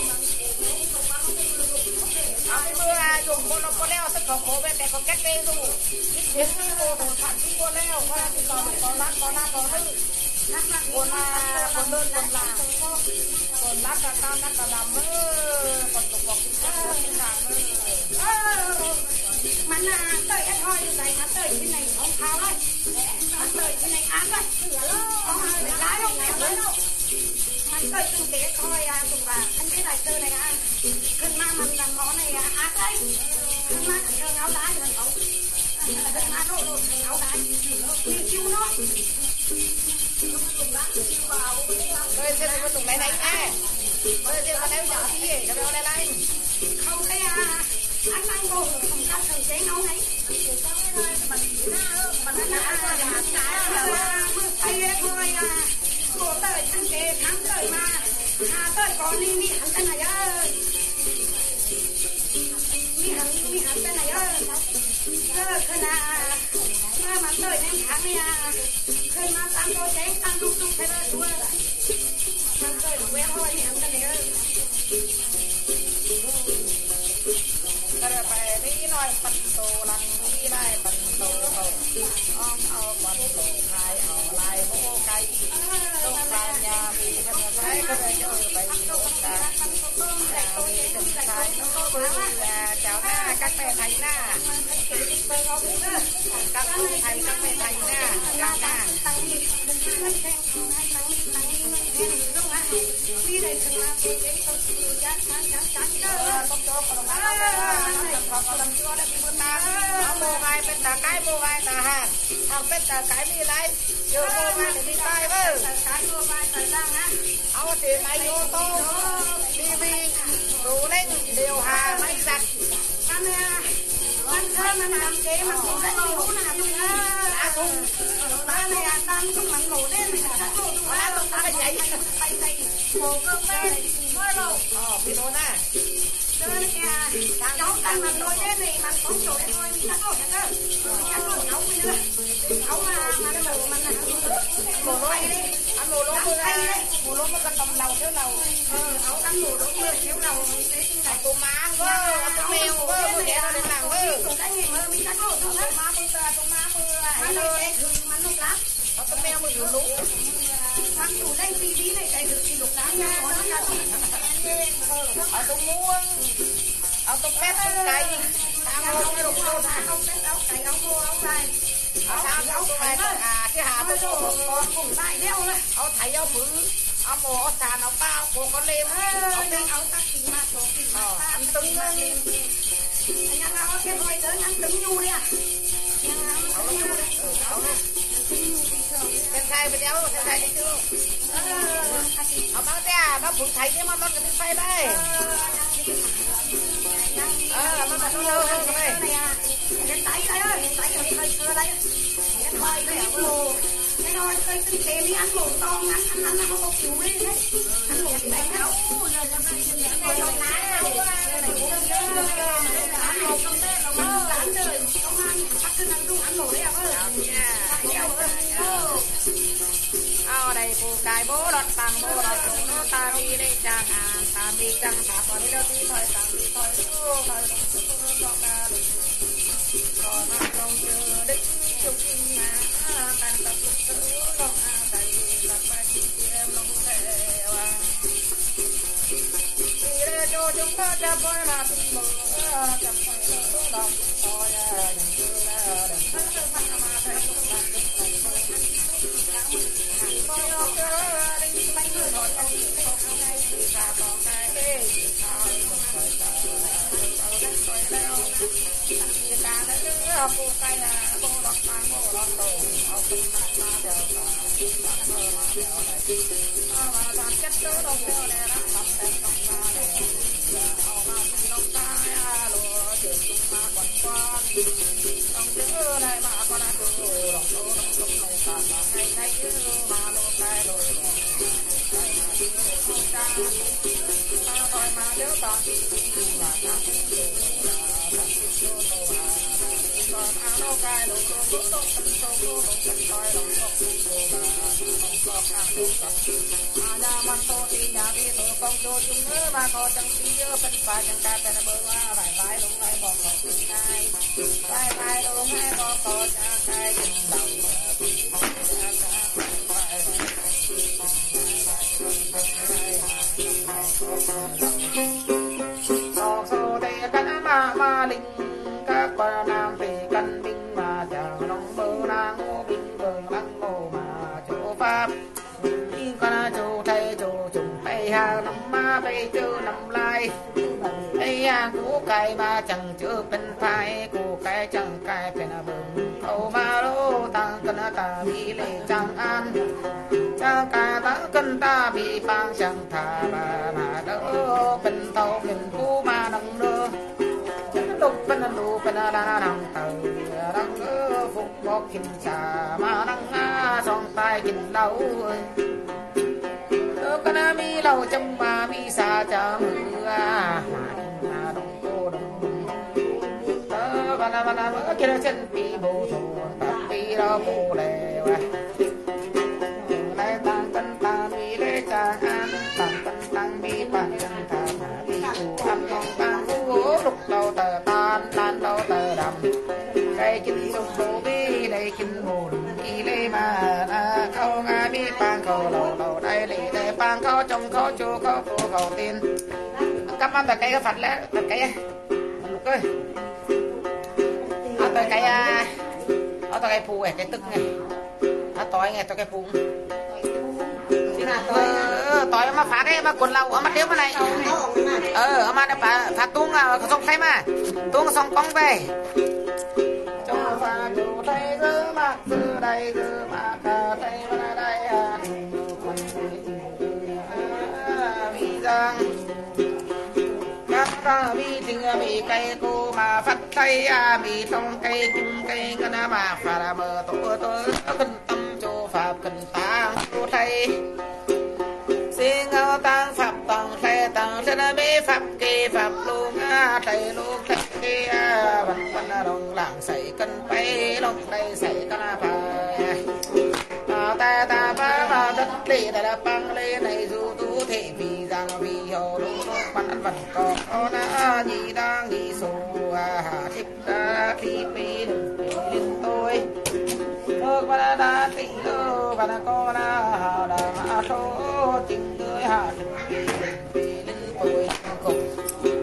เอาไปเมื่อจุ่มบนเราก็แล้วสักของโคเป็นแต่ของแก๊กเต้ดูคิดเห็นที่โบถผ่านที่โบแล้วว่าที่ต่อต่อรักต่อหน้าต่อดื้อนักนักคนมาคนเดินคนลาคนรักกันตามนักกระลำเออคนตกบอกกินข้าวกินข้าวเออมันน่ะเตยทอยอยู่ไหนนะเตยที่ไหนของเขาเลยเตยที่ไหนอาร์ตเลยเหลือแล้วเอามาเลยร้ายลงแล้วเลยมันเตยตึงเก๋ทอยอ่ะถูกป่ะอันนี้ไหนเตยไหนอ่ะขึ้นมามันดันร้อนเลยอ่ะอาร์ตเลยขึ้นมาเจอเงาได้เลยเขาขึ้นมาโดดโดดเงาได้มีคิวเนาะเลยเส้นมันตรงไหนไหนแม่เลยเส้นมันแล้วอย่างที่จะไปเอาอะไรเขาได้อ่ะอันนั้นโบของการถึงเจ๊เงาไงมันน่ามันน่ามันน่ามือไปเลยทอยอ่ะโบเตยทั้งเจ๊ทั้งเตยมาหาเตยก่อนนี่มีหันกันไหนเออมีหันมีหันกันไหนเออเออขนาดเมื่อมันเตยในถังเนี่ยขึ้นมาตั้งตัวเจ๊ตั้งลูกลูกให้เลยด้วยมันเตยแหวนห้อยมีหันกันไหนเออก็เลยไปนี่หน่อยปันโตลังนี่ได้ปันโตเอาอ้อมเอาปันโตลายเอาลายโบไก่ต้องการยามีขนาดไหนก็เลยเจอไปโตกันมีจุดสายน้องก็รู้เจ้าหน้ากักแม่ไทยหน้ากักไทยกักแม่ไทยหน้ากักหน้านี่เลยถึงมาเป็นเด็กต้องดูยักษ์ยักษ์ยักษ์เด้อต้องโตกันมาขอกำลังช่วยได้เป็นมือตาเอาโบไก่เป็นตาไก่โบไก่ตาหักเอาเป็ดแต่ไก่มีอะไรเยอะโม่มาเดี๋ยวมีไปเว้ย cái mua vai thời gian á เอาtiền này vô tô tivi đủ lên điều hà máy giặt con con thơ mà làm kế mà cũng rất nhiều là đúng đã thùng ba này ăn đang cũng mặn ngủ đến này đã thùng quá tôi ta vậy tay tay bồ cơm bên thôi đâu ờ thì thôi nè chơi nhà cháu đang làm đôi đến này mà cũng rồi thôi mình chắc rồi chắc rồi chắc rồi cháu bây giờ cháu mà mà nó bồ mình là bồ lôi đi ăn mù lố mưa đây mù lố mưa cần tầm lầu thiếu lầu ờ cháu đang bồ lôi mưa thiếu lầu này tôm má quá tôm mèo quá mưa đẻ ra đến nào quá tụi cái gì mưa mình chắc rồi tôm má mưa tôm má mưa mà nó cái thường mà nó lắm tôm mèo mưa rửa lú thằng chủ đây tivi này cái được thì lục đá nha có nó là ở tôm muôn ở tôm pet tôm cày ăn luôn cái đồ đồ không biết đâu cái áo mua áo này ở sao áo cày à cái hà tôi cho con cùng lại đeo này áo thầy áo bự áo mồ áo sàn áo bao cô có lem áo đen áo tắc kính mặt đồ kính mặt ăn tưng lên anh áo cái thôi tới anh tưng nhu đi à áo nó nhu đi áo nó sen thay bây giờ sen thay đi chưa áo bao thế bao phụ thầy chứ mà nó cái tay đây ờ mà nó đâu đâu cái này cái tay đây ơi tay ở đây cơ đây cái tay đây ở mồ cái nồi cây tinh tế đi ăn mồ to ăn ăn ăn nó không chịu đi đấy ăn mồ đấy đâu giờ giờ này nó lá đâu này cũng ăn mồ không thế là nó ăn đời không ăn bắt cứ ăn luôn ăn mồ đấy à ở đây cô cài bố đọt tạm bố đọt nó ta đi đây chàng à ta đi chàng ta còn đi đâu đi thôi chàng đi thôi thôi thôi thôi còn mà không chưa đích chung mà tan tập sự lòng à tay gặp phải chị em lòng theo à đi đây cho chúng ta chắp với mà tình mơ chắp phải lỡ lòng thôi à đừng cứ là đừng cứ mà mà thấy chúng ta đừng phải mơ con nó cứ đi bánh người thôi không không hay gì cả còn cái gì thôi không phải sợ đâu đất thôi đâu người ta nó cứ cô cây à cô đọc mang cô đọc đồ ông đi mà mà đều là mà mơ mà đều này mà làm chất chứa đâu đều này nó tập thành tập mà đều ông mà đi lòng ta à lúa chuyện chúng mà còn quan ông chữ này mà con đã cứ đồng đồ đồng đồng này ta mà hay hay chứ mà lô cái đồ này mà đi đồ ta ta thôi mà nếu ta mà ta cũng được là ta cũng được là còn áo nó cái đồ đồ đồ đồ đồ đồ đồ cần coi đồ đồ đồ mà không có ăn đồ tập à nhà mình thôi thì nhà đi thôi không cho chúng nữa mà có chẳng tí nhớ phân phải chẳng cái bên bờ mà vài vài đúng ngay bỏ khỏi tình ai vài vài đúng ngay bỏ khỏi cha cái tình đầu so so để cắn ma ma linh các bà nàng về căn binh mà chàng lòng bơ nàng ngô binh bờ lăng ngô mà chỗ pháp nhưng con chỗ thầy chỗ trùng hay hà nằm ma bay chơ nằm lai hay hà cũ cài mà chẳng chưa bên phải cũ cài chẳng cài bên bừng khâu ma lô tăng cân ta bị lệ chẳng an chẳng cả ta cân ta bị bang chẳng thà bà mà đỡ bên tàu bên cũ mà nằm đơ lục bên lục bên đa năng từ đang ở phục bọc kinh trà mà đang ngã song tay kinh lâu cái na mi lâu trong mà mi xa cha mưa mà mà đông cô đông tớ ba na ba na bữa kia chân pi bồ thù ta pi đó bồ lè lại tăng tân ta mi lê cha an tăng tân tăng mi bằng chân ta mà pi cụ ăn non tăng gỗ lục đầu tờ tan tan đầu tờ đầm cây kinh sông bồ bi đây kinh bồn đi lê mà câu ngã bi bằng câu lầu lầu đây lì đây bằng câu trong câu chu câu phù câu tiền cắm ăn tờ cây cái phật lẽ tờ cây lục ơi tờ cây à tờ cây phù này cái tức này tỏi này tờ cây phù tỏi mà phá cái mà cuốn lâu mà đeo cái này ờ mà đã phá tung à xong thay mà tung xong cong về trong pha chủ tay giữ mặt đây cứ mà cả tay mà đây à vì rằng các ta vì tình vì cây cô mà phát tay à vì trong cây kim cây cái nào mà phải mờ tổ tôi cần tâm cho pháp cần tang cho thầy xin ngao tang pháp tang thầy tang sẽ là bí pháp kỳ pháp luôn à thầy luôn thầy kỳ à vẫn vẫn là đồng lặng xảy cần bay lòng đây xảy cần phải ta ta ba ba đất lì đã băng lên này dù tú thị vì rằng vì hồ đúng lúc bắn vẫn còn na gì đang đi xù à thích ra khi bị lên tôi tôi qua đã tỉnh lơ và có na đã mà số tình người hạ vì lên tôi cùng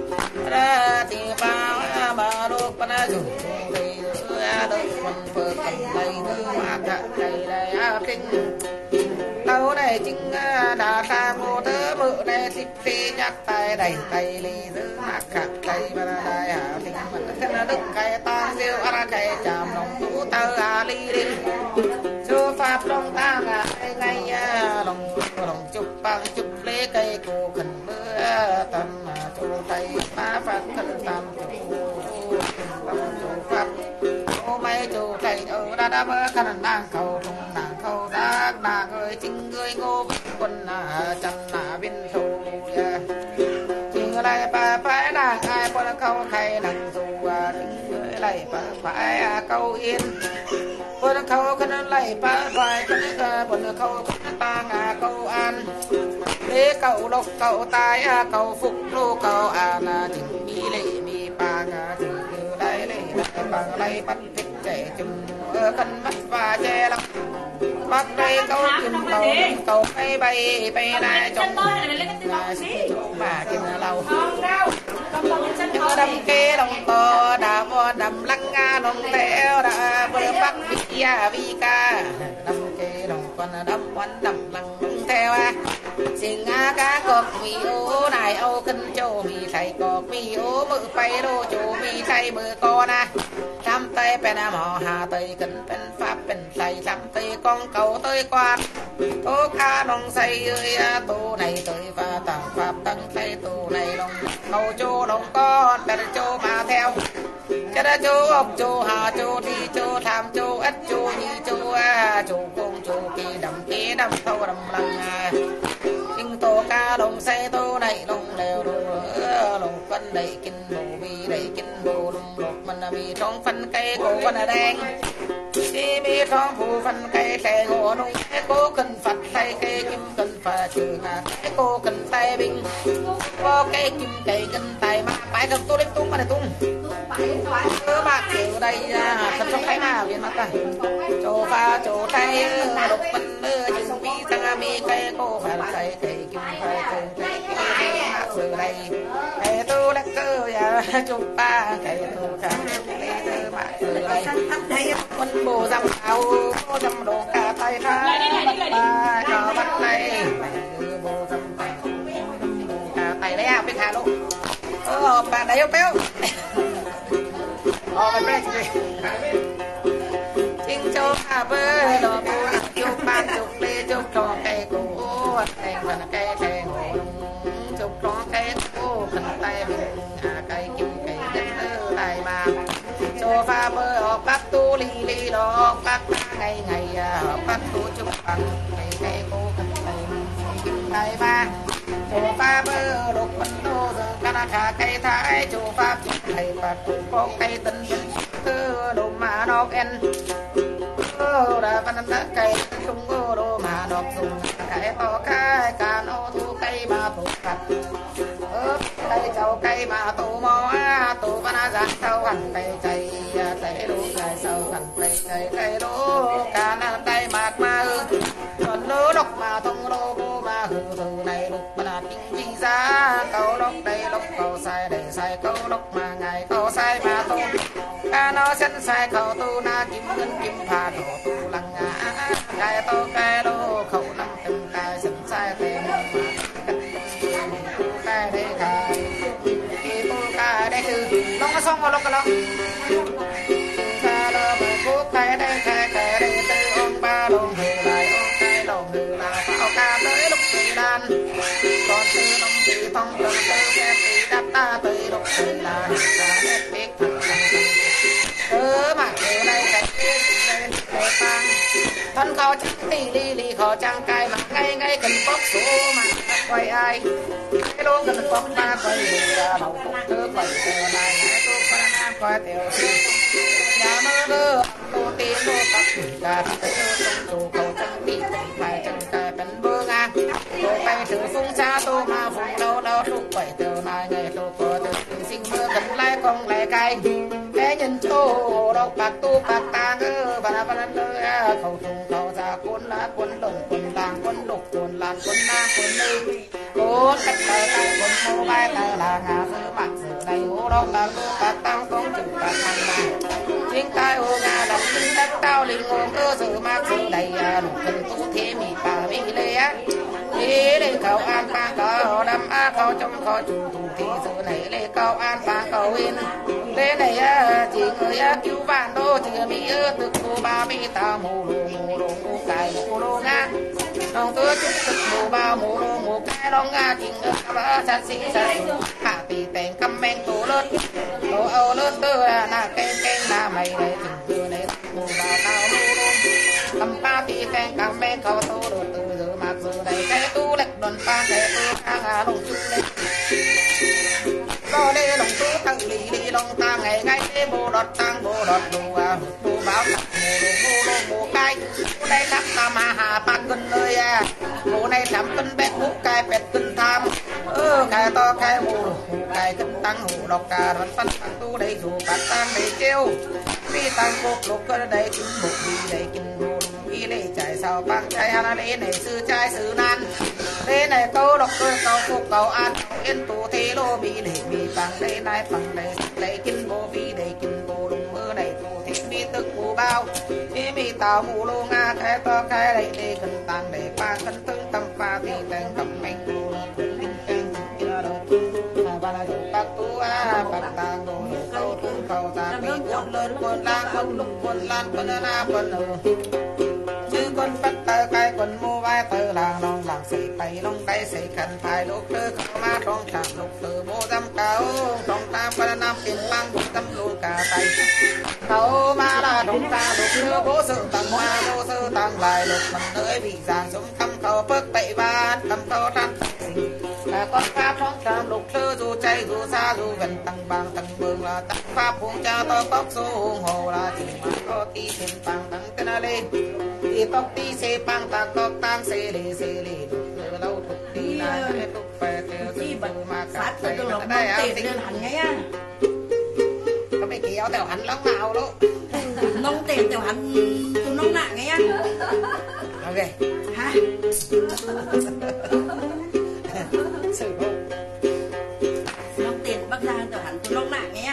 ra thì bao mà lúc bắn dùng thì đôi con vợ cầm tay đưa mà cả tay đây à kinh lâu này chính đã tham ngô thơ mự này thích phi nhắc tay đầy tay lì giữ mà cả tay mà đây à kinh mình thân là đức cái ta siêu ara cái chạm lòng tú tơ à ly đi chưa pháp lòng ta ngà ngay lòng lòng chụp bằng chụp lê cây cô khẩn mưa tâm mà chỗ tay ta phát thân tâm tâm chỗ pháp mấy chủ thầy ở đã đã bơ khăn đang cầu trong nàng cầu giác nàng ơi chính người ngô quân à chân là biên thù chính ở đây bà phải nàng ai quân câu thầy nàng dù à chính người lại bà phải à câu yên quân câu khăn lại bà phải quân câu ta ngà câu an thế cậu độc cậu tai à cậu phục lô cậu à là chính mi lệ mi bà ngà chính như đây lệ bằng đây bắt thích trẻ chùm ở cần mắt và che lắm bắt đây câu chùm cầu cầu bay bay bay lại trong là chỗ mà trên lầu những đâm kê đồng to đã vô đầm lăng nga đồng theo đã vừa bắt vi à vi ca đâm kê đồng con đâm quán đầm lăng đồng theo à xin nga cá cọp mì ô này âu kinh châu mì thầy cọp mì ô mự bay đô chỗ mì thầy mự con à trăm tay bên mò hà tây kinh bên pháp bên thầy trăm tay con cầu tới quan tố ca đồng xây ơi tu này tới và tặng pháp tăng thầy tu này đồng cầu chu đồng con bên chu mà theo cho đã chu ông chu hà chu đi chu tham chu ít chu nhi chu à chu công chu kỳ đầm kế đầm thâu đầm lăng à kinh tô ca đồng xây tu này đồng đều đồ đồng phân đầy kinh bộ bi đầy kinh bộ đồng lục mình bị trong phân cây cổ con đen đi bị trong phủ phân cây cây ngô nung cái cô cần phật thay cây kim cần phật trừ hà cái cô cần tay binh có cây kim cây cần tay mà phải cần tu đến tung mà để tung cứ bạc kiểu đây thật trong cái nào viên mắt ta chỗ pha chỗ tay đục phân chừng bị tăng mi cây cô phải là cây cây kim phải cây cây hát từ đây cây tu đắc cơ ya chụp ba cây tu cả cây tu bạc từ đây quân bồ dầm áo bồ dầm đồ cả tay khá ba cho bắt này bồ dầm cả tay đấy à biết hà luôn ờ bạn đấy không béo ờ bạn bé chính châu hà bơ đồ bồ chụp ba chụp lê chụp trò cây cổ cây phần cây cây ngô chụp trò cây cổ phần tay mình à cây kim cây đất lại mà cho pha bơ học bắt tu li li đó bắt ngày ngày học bắt tu chụp bằng cây cây cổ phần tay kim tay mà cho pha bơ đục phần đô giờ cana khá cây thái cho pha chụp thầy bắt tu có cây tinh cứ đồ mà nó en đã văn đã cây không có đồ mà đọc dùng cái to cái cà nô thu cây mà thu cắt cây cháu cây mà tu mò tu văn ra sau hẳn cây cây cây đố cây sau hẳn cây cây cây đố cà na cây mạc mà hư còn lúa độc mà thông lô cô mà hư từ này đục mà chính vì giá câu đốc đây đốc câu sai để sai câu đốc mà ngày câu sai mà tu ca nó sẵn sai câu tu na kim ngân kim phà đổ tu lăng ngã cái to cái đô khẩu năm từng cái sẵn sai thêm cái đây cái cái tu cái đâyคือlông nó xong rồi lông cái lông cái đó mà phúc cái đây cái cái đây từ phong tơ tơ khe tì đáp ta tới độc quần là là nét biết thật rằng tớ mà từ này cái kia lên cái tăng thân khó trắng tì li li khó trắng cay mà ngay ngay cần bóc số mà quay ai cái lô cần bóc ba quay là đầu cúc tớ quay tờ này cái tôi quay nam quay theo nhà mơ mơ tô tiên tô tắc cả tớ tô cầu trắng tì phải trắng cay bắn bơ ngang tô bay từ phung xa tô mà phung đâu đâu lúc quay tờ này ngày tô có tớ sinh mơ cần lại con lại cay cái nhìn tô đọc bạc tu bạc ta ngơ và và lơ khẩu trùng khẩu ra cuốn lá cuốn lồng cuốn làng cuốn lục cuốn làn cuốn nam cuốn nữ cuốn cách tay tay cuốn mô bay tay là ngà sơ mặt sơ đầy hố đọc là tu bạc tăng công chừng bạc hàng này chính tay ô ngà đọc chính đất tao linh ngôn cơ sở mạc sơ đầy lục cần tu thế mì bà mỹ lê á thế lên khẩu an pang khẩu đâm á khẩu trong khẩu chủ thủ thì sự này lê khẩu an pang khẩu in thế này chỉ người cứu vạn đô chỉ mỹ từ cô ba mỹ ta mù lù mù lù mù cài mù lù nga đồng tứ chúc thực mù ba mù lù mù cái đông nga chỉ người ba sát sĩ sát sĩ hạ tì tèn căm men tổ lớn tổ âu lớn tư là ken ken là mày này chừng từ này mù ba tao mù lù cầm ba tì tèn căm men khẩu tô đồ từ giờ mặc giờ này cái tu lệch đồn pa cái tu khang à lồng chúc lên có lê lòng tú tăng lì đi lòng ta ngày ngày thế bồ đọt tăng bồ đọt đồ à bồ báo tặng mồ đồ mồ đồ mồ cay bồ này thắp ta mà hà pan cân nơi à bồ này thắm cân bét hút cay bét cân tham ơ cay to cay mồ đồ cay cân tăng hổ đọc cà rắn phân tăng tu đầy dù bát tăng đầy kêu đi tăng cột lục cơ đầy kinh bột đi đầy kinh bồ đi để chạy sao băng chạy hà lê này sư trai sư nan thế này câu đọc cơ câu phục câu an yên tù thế lô bị để bị bằng đây này bằng đây đây kinh bồ bị để kinh bồ đúng mơ này tù thế bị tức bồ bao thế bị tàu mù lô nga cái to cái đây để cần tăng để ba cân tương tâm pha thì tăng cầm anh bồ kinh kinh kia rồi và là dùng bạc tu a bạc tàng đồ câu tung câu ta bị cuốn lên cuốn la cuốn lục cuốn lan cuốn na cuốn ở chứ con bắt tơ cái con mua vai tơ làng non làng xây bay long tay xây khăn phải lúc tư khảo ma trong chạm lục từ bố dâm cao trong tam ba năm tiền băng bố dâm luôn cả tay khảo ma là trong ta lục tư bố sự tăng ma bố sự tăng lại lục mình nơi bị giàn giống thăm khảo bớt bậy ba thăm khảo trăn là con pháp trong chạm lục tư dù cháy dù xa dù gần tăng bằng tăng bường là tăng pháp huống cha to tóc số hùng hồ là chỉ mà có tí tiền bằng tăng tên lên thì tóc tí xe băng ta tóc tăng xe lì xe lì đục lâu thục đi là cái tục về theo gì mà phát từ từ lòng mong tiền lên hẳn ngay á có mấy kéo theo hắn lắm nào đó nông tiền theo hắn tôi nông nặng ngay á ok hả xử không nông tiền bắc giang theo hắn tôi nông nặng ngay á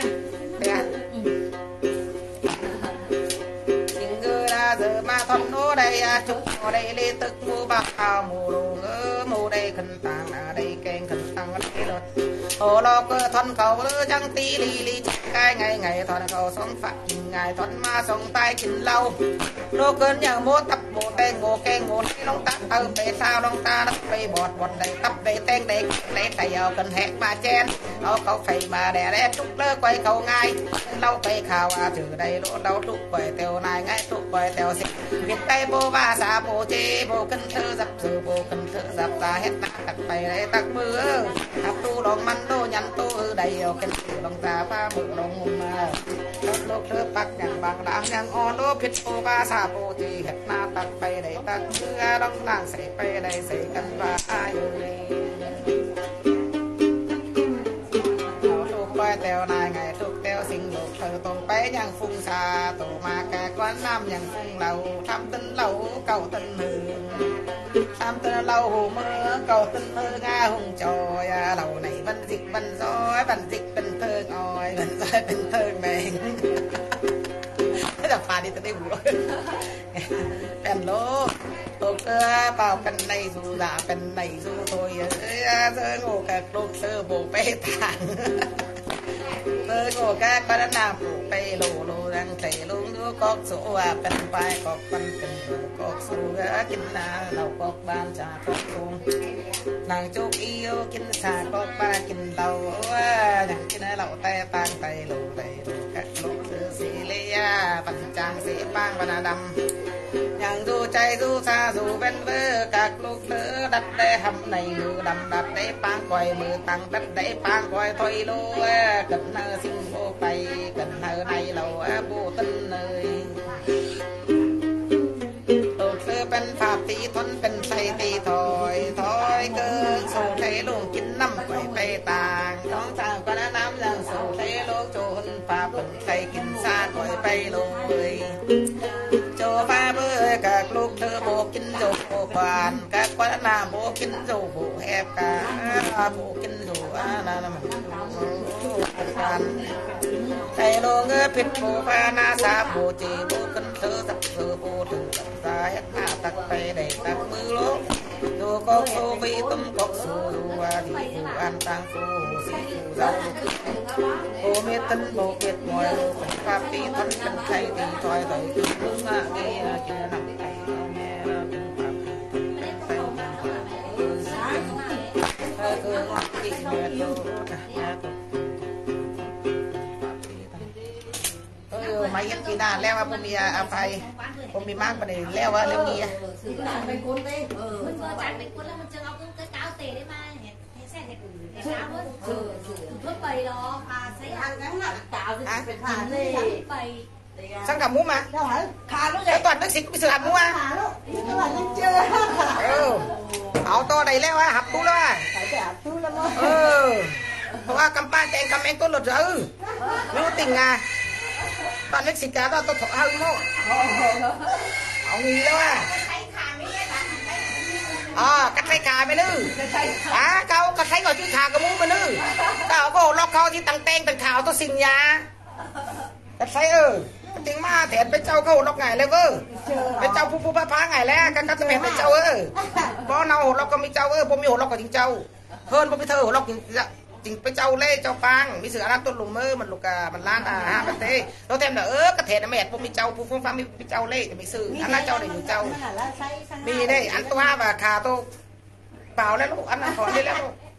giờ mà thon nô đây chúc ở đây lê tức mua bạc mù đồ ngơ mù đây khẩn tàng ở đây kèn khẩn tàng ở đây rồi hồ lo cơ thon cầu lư trăng tí li li cái ngày ngày thon cầu sống phạt ngày thon ma sống tay chín lâu nô cơn nhờ mua tập bộ tên bộ kèn bộ lấy long tát từ về sao long ta đất về bọt bọt đầy tấp đầy tên đầy lấy thầy ở cần hẹn bà chen nó cầu phải bà đẻ đẻ trúc lơ quay cầu ngay lâu quay khảo à trừ đây lỗ đâu trúc quay theo này ngay trúc quay theo việt tây bô ba xã bô chê bô cân thơ dập sự bô cân thơ dập ta hết ta tặc bày đây tặc mưa hạp tu đòn măn đô nhắn tu ư đầy ở kênh lòng ta pha mưa lòng mùng mà lúc lúc thơ bạc nhàng bằng đáng nhàng on đô phiết bô ba xã bô chê hết na tặc bày đây tặc mưa đông làng sẽ bày đây sẽ cân và ai quay theo này ngày trục theo sinh lục thờ tồn bé nhang phung xa tổ mà cả quán nam nhang phung lầu tham tinh lầu cầu tinh hương tham tinh lầu hồ mơ cầu tinh hương nga hùng tròi lầu này vân dịch vân giói vân dịch vân thơ ngồi vân giói vân thơ mình thế là pha đi tới đây bùa bèn lô tôi cơ vào cần này dù giả cần này dù thôi sơ ngủ cả lục sơ bổ bê tàng tôi ngồi các con đã làm bổ bê lô lô đang chảy luôn กอกสูว่าเป็นไปกอกปันกันกอกสูกินนาเรากอกบ้านจ่ากอกสูนางโจกอีโอกินสากอกปลากินเราว่าอย่างกินเราแต่ตางไตโลไตโลกักลูกซื้อสีเลียปัญจางสีปางปนาดำอย่างดูใจดูซาดูเป็นเบอร์กักลูกเลือดัดได้ทำในมือดำดัดได้ปางก่อยมือตังดัดได้ปางก่อยถอยโลกันเนอสิงโบไปกันเนอในเราโบตันเลยตัวเธอเป็นภาพตีทนเป็นใส่ตีถอยถอยเกินสู่ไทยลูกกินน้ำก่อยไปต่างน้องสาวก็น้ำยังสู่ไทยลูกโจนภาพเป็นใส่กินซาก่อยไปเลยโจฟ้าเบื่อกับลูกเธอโบกินโจโบกวนกับกวนหน้าโบกินโจโบแอบกาโบกินโจอาณามันกันไอ้โลเงผิดโบพานาสาโบจีโบกันเธอสับเธอโบถึงสับสายหน้าตักไปได้ตักมือโลดูกอกโซฟีตุ้มกอกโซดูว่าที่ผู้อันตังโซสีเราโบเมตันโบเก็ดมวยเป็นภาพตีทันเป็นไทยตีถอยถอยคือมึงอ่ะนี่นะกินน้ำไก่แม่เราเป็นภาพเออคือกินเนื้อโตนะเออไม่ยันกีน่าแล้วว่าผมมีอภัยผมมีมากประเดี๋ยวแล้วว่าเรื่องนี้อ่ะไปกุ้นดิเออมันเจอจันไปกุ้นแล้วมันเจอเอากุ้งกระเก้าเตะได้มาเห็นเห็นแซ่เห็นเห็นน้ำมันเออทุบไปหรอพาใช้ทางนั้นน่ะกาวจะเป็นผ่านเลยไปสังกับมูมาขาลูกใหญ่ตอนนักศิษย์ไปสืบมูมาขาลูกตอนนักเจอเออเอาตัวใดแล้ววะหับตู้แล้ววะเออเพราะว่ากำปั้นแจงกำเองตัวหลุดเออไม่รู้ติ่งอ่ะตอนนักศิษย์แกต้องตัวถอดเอาโม่เอางี้แล้ววะอ๋อกระไทขาไปนึอ่ะเขากระไทก่อนชื่อขากระมูมานึก็เอาโบล็อกเขาที่ตังแตงตังขาวตัวสิงยากระไทเออจริงมาแถนเป็นเจ้าเขาล็อกไงเลยเว้ยเป็นเจ้าผู้ผู้พระพาไงแล้วกันก็จะเป็นเจ้าเออเพราะเราเราก็มีเจ้าเออผมมีหัวล็อกก็จริงเจ้าเพิ่นผมมีเธอหัวล็อกจริงจริงเป็นเจ้าเล่เจ้าปังมีเสือร้านต้นลุมเออมันลูกกามันล้านอ่ะฮะมันเต้เราแทนเออกระเทนแม่ผมมีเจ้าผู้ผู้ฟ้ามีเจ้าเล่จะมีซื้ออันนั้นเจ้าได้อยู่เจ้ามีได้อันตัวห้าบาทขาตัวเปล่าแล้วลูกอันนั้นขอได้แล้ว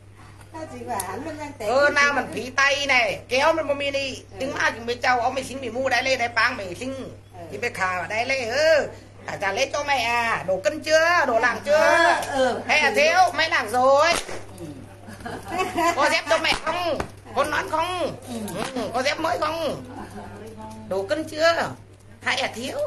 เออหน้ามันผีไตเนี่ยแก้วมันมันมีนี่ถึงมากถึงไปเจ้าเอาไม่ทิ้งมีมูได้เลยได้ปังไม่ทิ้งที่ไปขาได้เลยเอออาจารย์เล็กเจ้าไม่อ่ะโดดกันเชื้อโดดหลังเชื้อให้เที่ยวไม่หลังโซ่ก็เซฟเจ้าแม่ของคนนอนของก็เซฟmớiของโดดกันเชื้อให้เที่ยว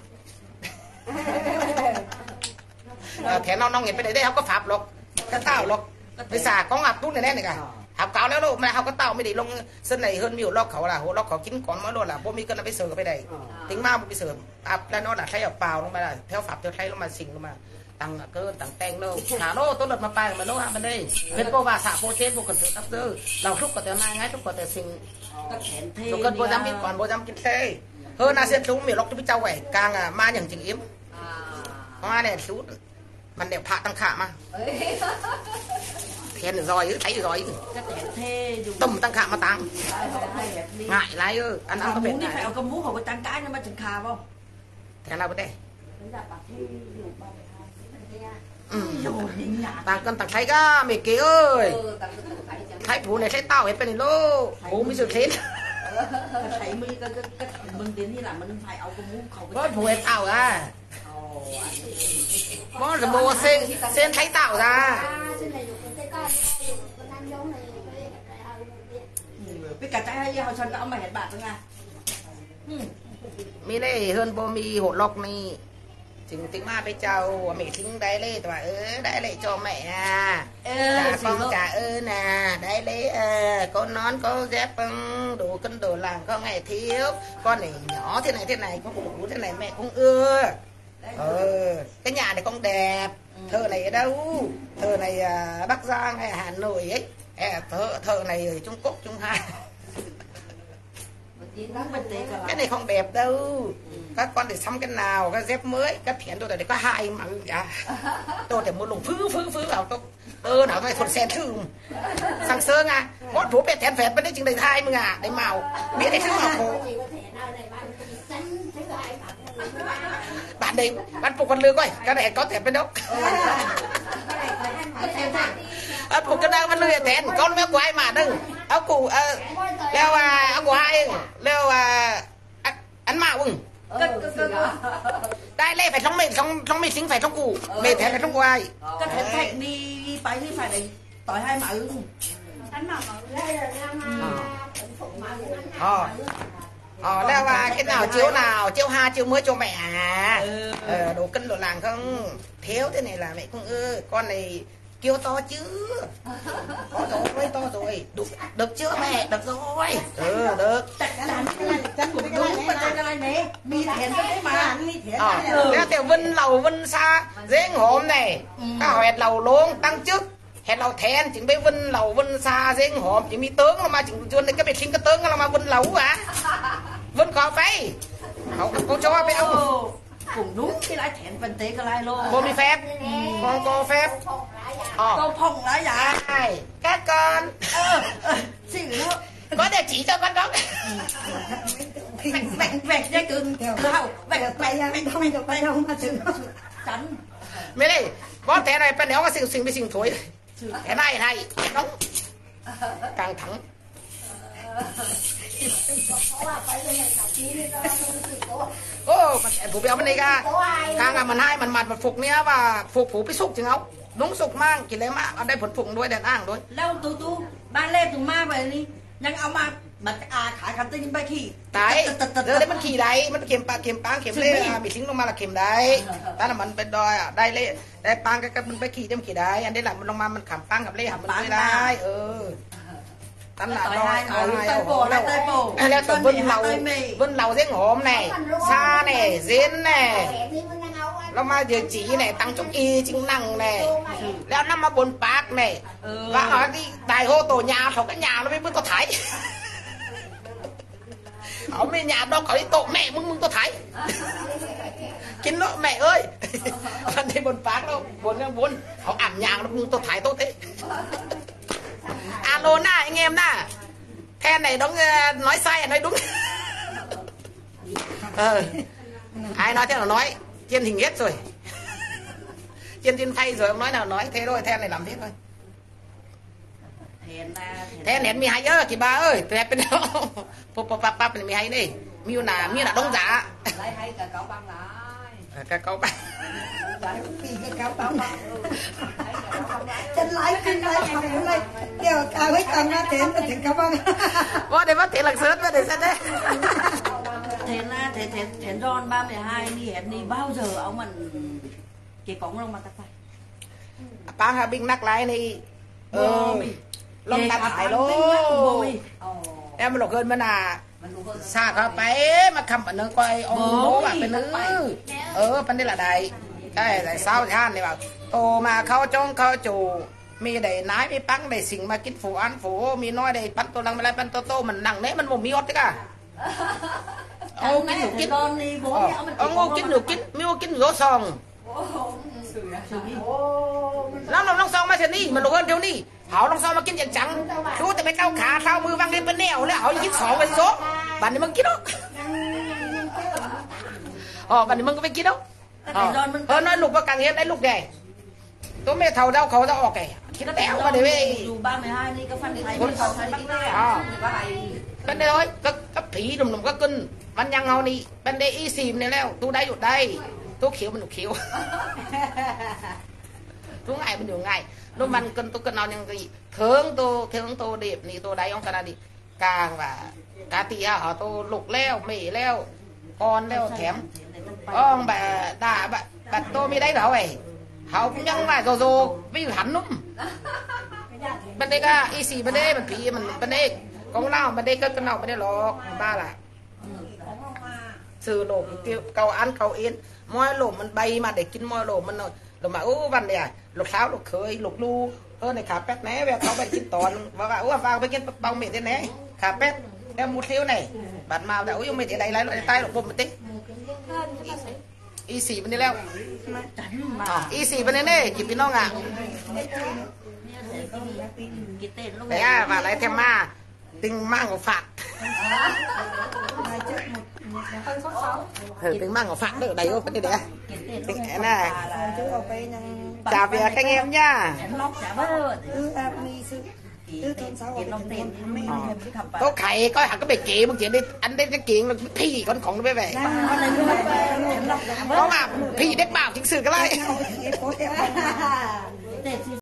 แถมน้องๆเห็นไปไหนได้เขาก็ฝับหรอกก็เต้าหรอกไปสาก้องอับตุ้นในแน่นี่กันหับเก่าแล้วลูกมาเขาก็เต่าไม่ได้ลงเส้นไหนเฮิร์นมิวล็อกเขาล่ะหัวล็อกเขากินก่อนมาล้วนล่ะพวกมีกันไปเสิร์ฟไปได้ถึงมาไปเสิร์ฟอับแล้วนอนอ่ะใช้เปล่าลงมาได้แถวฝับแถวไทยลงมาสิงลงมาตังเกินตังแตงโลหาโลต้นหลดมาไปมาโลหะมันได้เป็นโปรวาสะโปรเชสพวกคนเถื่อนเด้อเราทุกคนแต่นายไงทุกคนแต่สิงทุกคนโบจำกินก่อนโบจำกินเท่เฮิร์นอาเซียนสูงมิวล็อกที่พี่เจ้าแหวกกลางอ่ะมาอย่างจริงอิ่มมาเนี่ยสูดมันเดี๋ยวผ่าตั้งขามาเห็นรอยไถรอยตุ่มตั้งขามาตังง่ายไรเอออันนั้นก็เป็นนี่เอากระมูของกระจังก้ายนี่มาถึงขาบ่แทนเราไปได้ต่างกันต่างไทยก็ไม่เกี่ยวเอ้ยไทยผู้เนี่ยใช้เต้าเห็นเป็นโลผู้มีสุดเส้นไทยมีก็ก็มึงเดี๋ยวนี้แหละมันไทยเอากระมูเขาก็ผู้เห็นเต้าอ่ะมอจะโบเส้นเส้นไทยเต่าจ้าไปกัดใจให้เขาฉันก็เอามาเห็นบาทจังไงมีได้เฮิร์นโบมีหัวล็อกนี่ถึงถึงมาไปเจ้าไม่ทิ้งได้เลยแต่ว่าเออได้เลยcho mẹ àจ่าป้องจ่าเออน่ะได้เลยเออcon nón có dép đủ cân đồ làng có ngày thiếu con này nhỏ thế này thế này có đủ thế này mẹ cũng ưa ờ cái nhà này con đẹp thợ này ở đâu thợ này à, Bắc Giang hay Hà Nội ấy à, thợ thợ này ở Trung Quốc Trung Hải cái này không đẹp đâu các con để xăm cái nào cái dép mới cái thiện tôi để có hai mà à tôi để một lùng phứ phứ phứ vào tôi ơ nào tôi thuần xe thư sang sơ à mót phố bẹt thẹn vẹt bên đấy chừng đầy hai mươi à đấy màu biết đấy thứ màu khổ đây bạn phục con lừa coi cái này có thể bên đâu anh phục cái đang bạn lừa thèn con mấy quái mà đừng áo cụ leo à áo cụ hai leo à ăn mạo ưngได้เลยphải trong mình trong trong mình sinh phải trong cụ mẹ thèn phải trong cụ ai cái thèn thèn đi phải đi phải để tỏi hai mạo ưng anh mà ờ ờ leo à cái nào chiếu nào chiếu hai chiếu mới cho mẹ à ờ đồ cân đồ làng không thiếu thế này là mẹ không ư con này kêu to chứ có rồi to rồi được được chưa mẹ được rồi ừ được đúng mà cái này nè mi thèn cái mà ờ tiểu vân lầu vân xa dễ ngổm này các hỏi lầu luôn tăng chức hẹn lầu thèn chính bây vân lầu vân xa dễ ngổm chỉ mi tướng mà chính chuồn cái biệt sinh cái tướng là mà vân lầu à vân khó phải không có cho mấy ông cũng đúng cái lái thèn vân tế cái lái luôn cô mi phép con cô phép con phong lái dài các con xin nữa có địa chỉ cho con đó vẹt vẹt vẹt dây cưng không vẹt bay không được bay đâu mà chừng tránh mấy đây có thế này bên đó có sinh sinh với sinh thối thế này này nóng càng thẳng ô phụ béo bên đây ca càng là mình hai mình mặt mình phục nia và phục phụ cái xúc chừng ốc đúng xúc mang chỉ lấy mà ở đây phun phụng đuôi đèn ăn đuôi lâu tu tu ba lên tụi ma về đi nhưng ông mà mà à khải khánh tinh bay khi đấy giờ đấy mìnhขี่đấy mình kiếm pa kiếm pang kiếm lên bị lính lông ma là kiếm đấy ta là mình bên đòi à đây lên đây pang cái cái mình bayขี่đemขี่đấy anh đấy là mình lông ma mình khảm pang gặp lên hàm mình đây đấy ừ tắm là đòi ở hai ổ đâuแล้วแต่vân lầu vân lầu riêng hổm này xa này diễn nàyเรามาเดี๋ยวจีnày tăng trong y chính năng nàyแล้วน้ำมาบนปากnày và ở đi đại hô tổ nhà thuộc cái nhà nó mới mới có thái ở bên nhà đó có đi tổ mẹมึงมึงcó thái kín nó mẹ ơi anh đi bồn pác đâu bồn bồn họ ẩm nhà nóมึงcó thái tốt thế alo na anh em na then này đúng nói sai nói đúng ờ ai nói thế nào nói trên hình hết rồi trên trên thay rồi ông nói nào nói thế thôi then này làm thế thôi then nén mi hay ơ chị ba ơi tôi bên đó pop pop pop này mi hay đi miu là miu là đông giả lại hay cả cậu băng lại cả cậu băng chân lái chân lái chân lái kêu cao hết càng ra tiền thì cao băng có để bắt tiền lạc sớt với để xem đấy thế là thế thế thế Ron ba mươi hai đi hẹn đi bao giờ ông mình chỉ có ông mà cắt phải bang hà binh nắc lái này ờ lông ta phải luôn em mà lộc hơn bên à xa có bé mà cầm ở nơi coi ông bố bà bên nữ ờ bên đây là đầy cái này sao thì han này bảo ô màเขาจ้องเขาจูมีได้นายมีปังได้สิ่งมากินฝูอันฝูมีน้อยได้ปันตัวลังอะไรปันตัวโตมันหนังเนี้ยมันบ่มีอดđấy cả ô kín nụ kín ông ngô kín nụ kín miêu kín rổ sòng long long long sòng mà thế ní mà lục hơn thiếu ní hảo long sòng mà kín dạng trắng chúแต่ไม่เข้าขาเข้ามือวางlênเป็นแนวแล้วหảo kínสองเป็นโซ่บัดนี้มึงkín đâuอ๋อบัดนี้มึงก็ไปkín đâu ờ nói lục và càng hiện đấy lục này tôi mẹ thầu đau khẩu ra ọt kẻ kín đéo mà để về dù ba mươi hai đi có phân thấy con thầu thấy bên đây thôi các các phí đùm đùm các cân văn nhang hao đi bên đây y xìm này leo tôi đây ở đây tôi khiếu mình được khiếu tôi ngại mình được ngại nó văn cân tôi cân nào như gì thương tôi thương tôi đẹp này tôi đây ông ta đi càng và cá tì à họ tôi lục leo mì leo con leo thèm ông bà đã bà bà tôi mới đấy đâu vậy họ cũng nhăng mà rồi rồi ví dụ hắn đúng bên đây cả y xì bên đây mình phí mình bên đây con nào bên đây cái cái nào bên đây lọ ba là sự lỗ tiêu cầu ăn cầu yên mỗi lỗ mình bay mà để kín mỗi lỗ mình rồi rồi mà ú văn này lục sáo lục khơi lục lu ơ này khá pet né vềเขาไปกินตอนvà ú vàoไปกินbao mệt thế này khá pet em một thiếu này bạn màu đã ú mệt để đây lấy tay lục bụng một tí y xì bên đây leo y xì bên đây này kịp cái nó ngà đấy à và lại thêm ma tiếng mang của phạt thử tiếng mang của phạt được đầy không vấn đề đấy tiếng này chào việc các anh em nha có khải có hẳn có bề kỹ một chuyện đi anh đến cái chuyện là phi con khổng nó bé về có mà phi đếch bảo chính sự cái này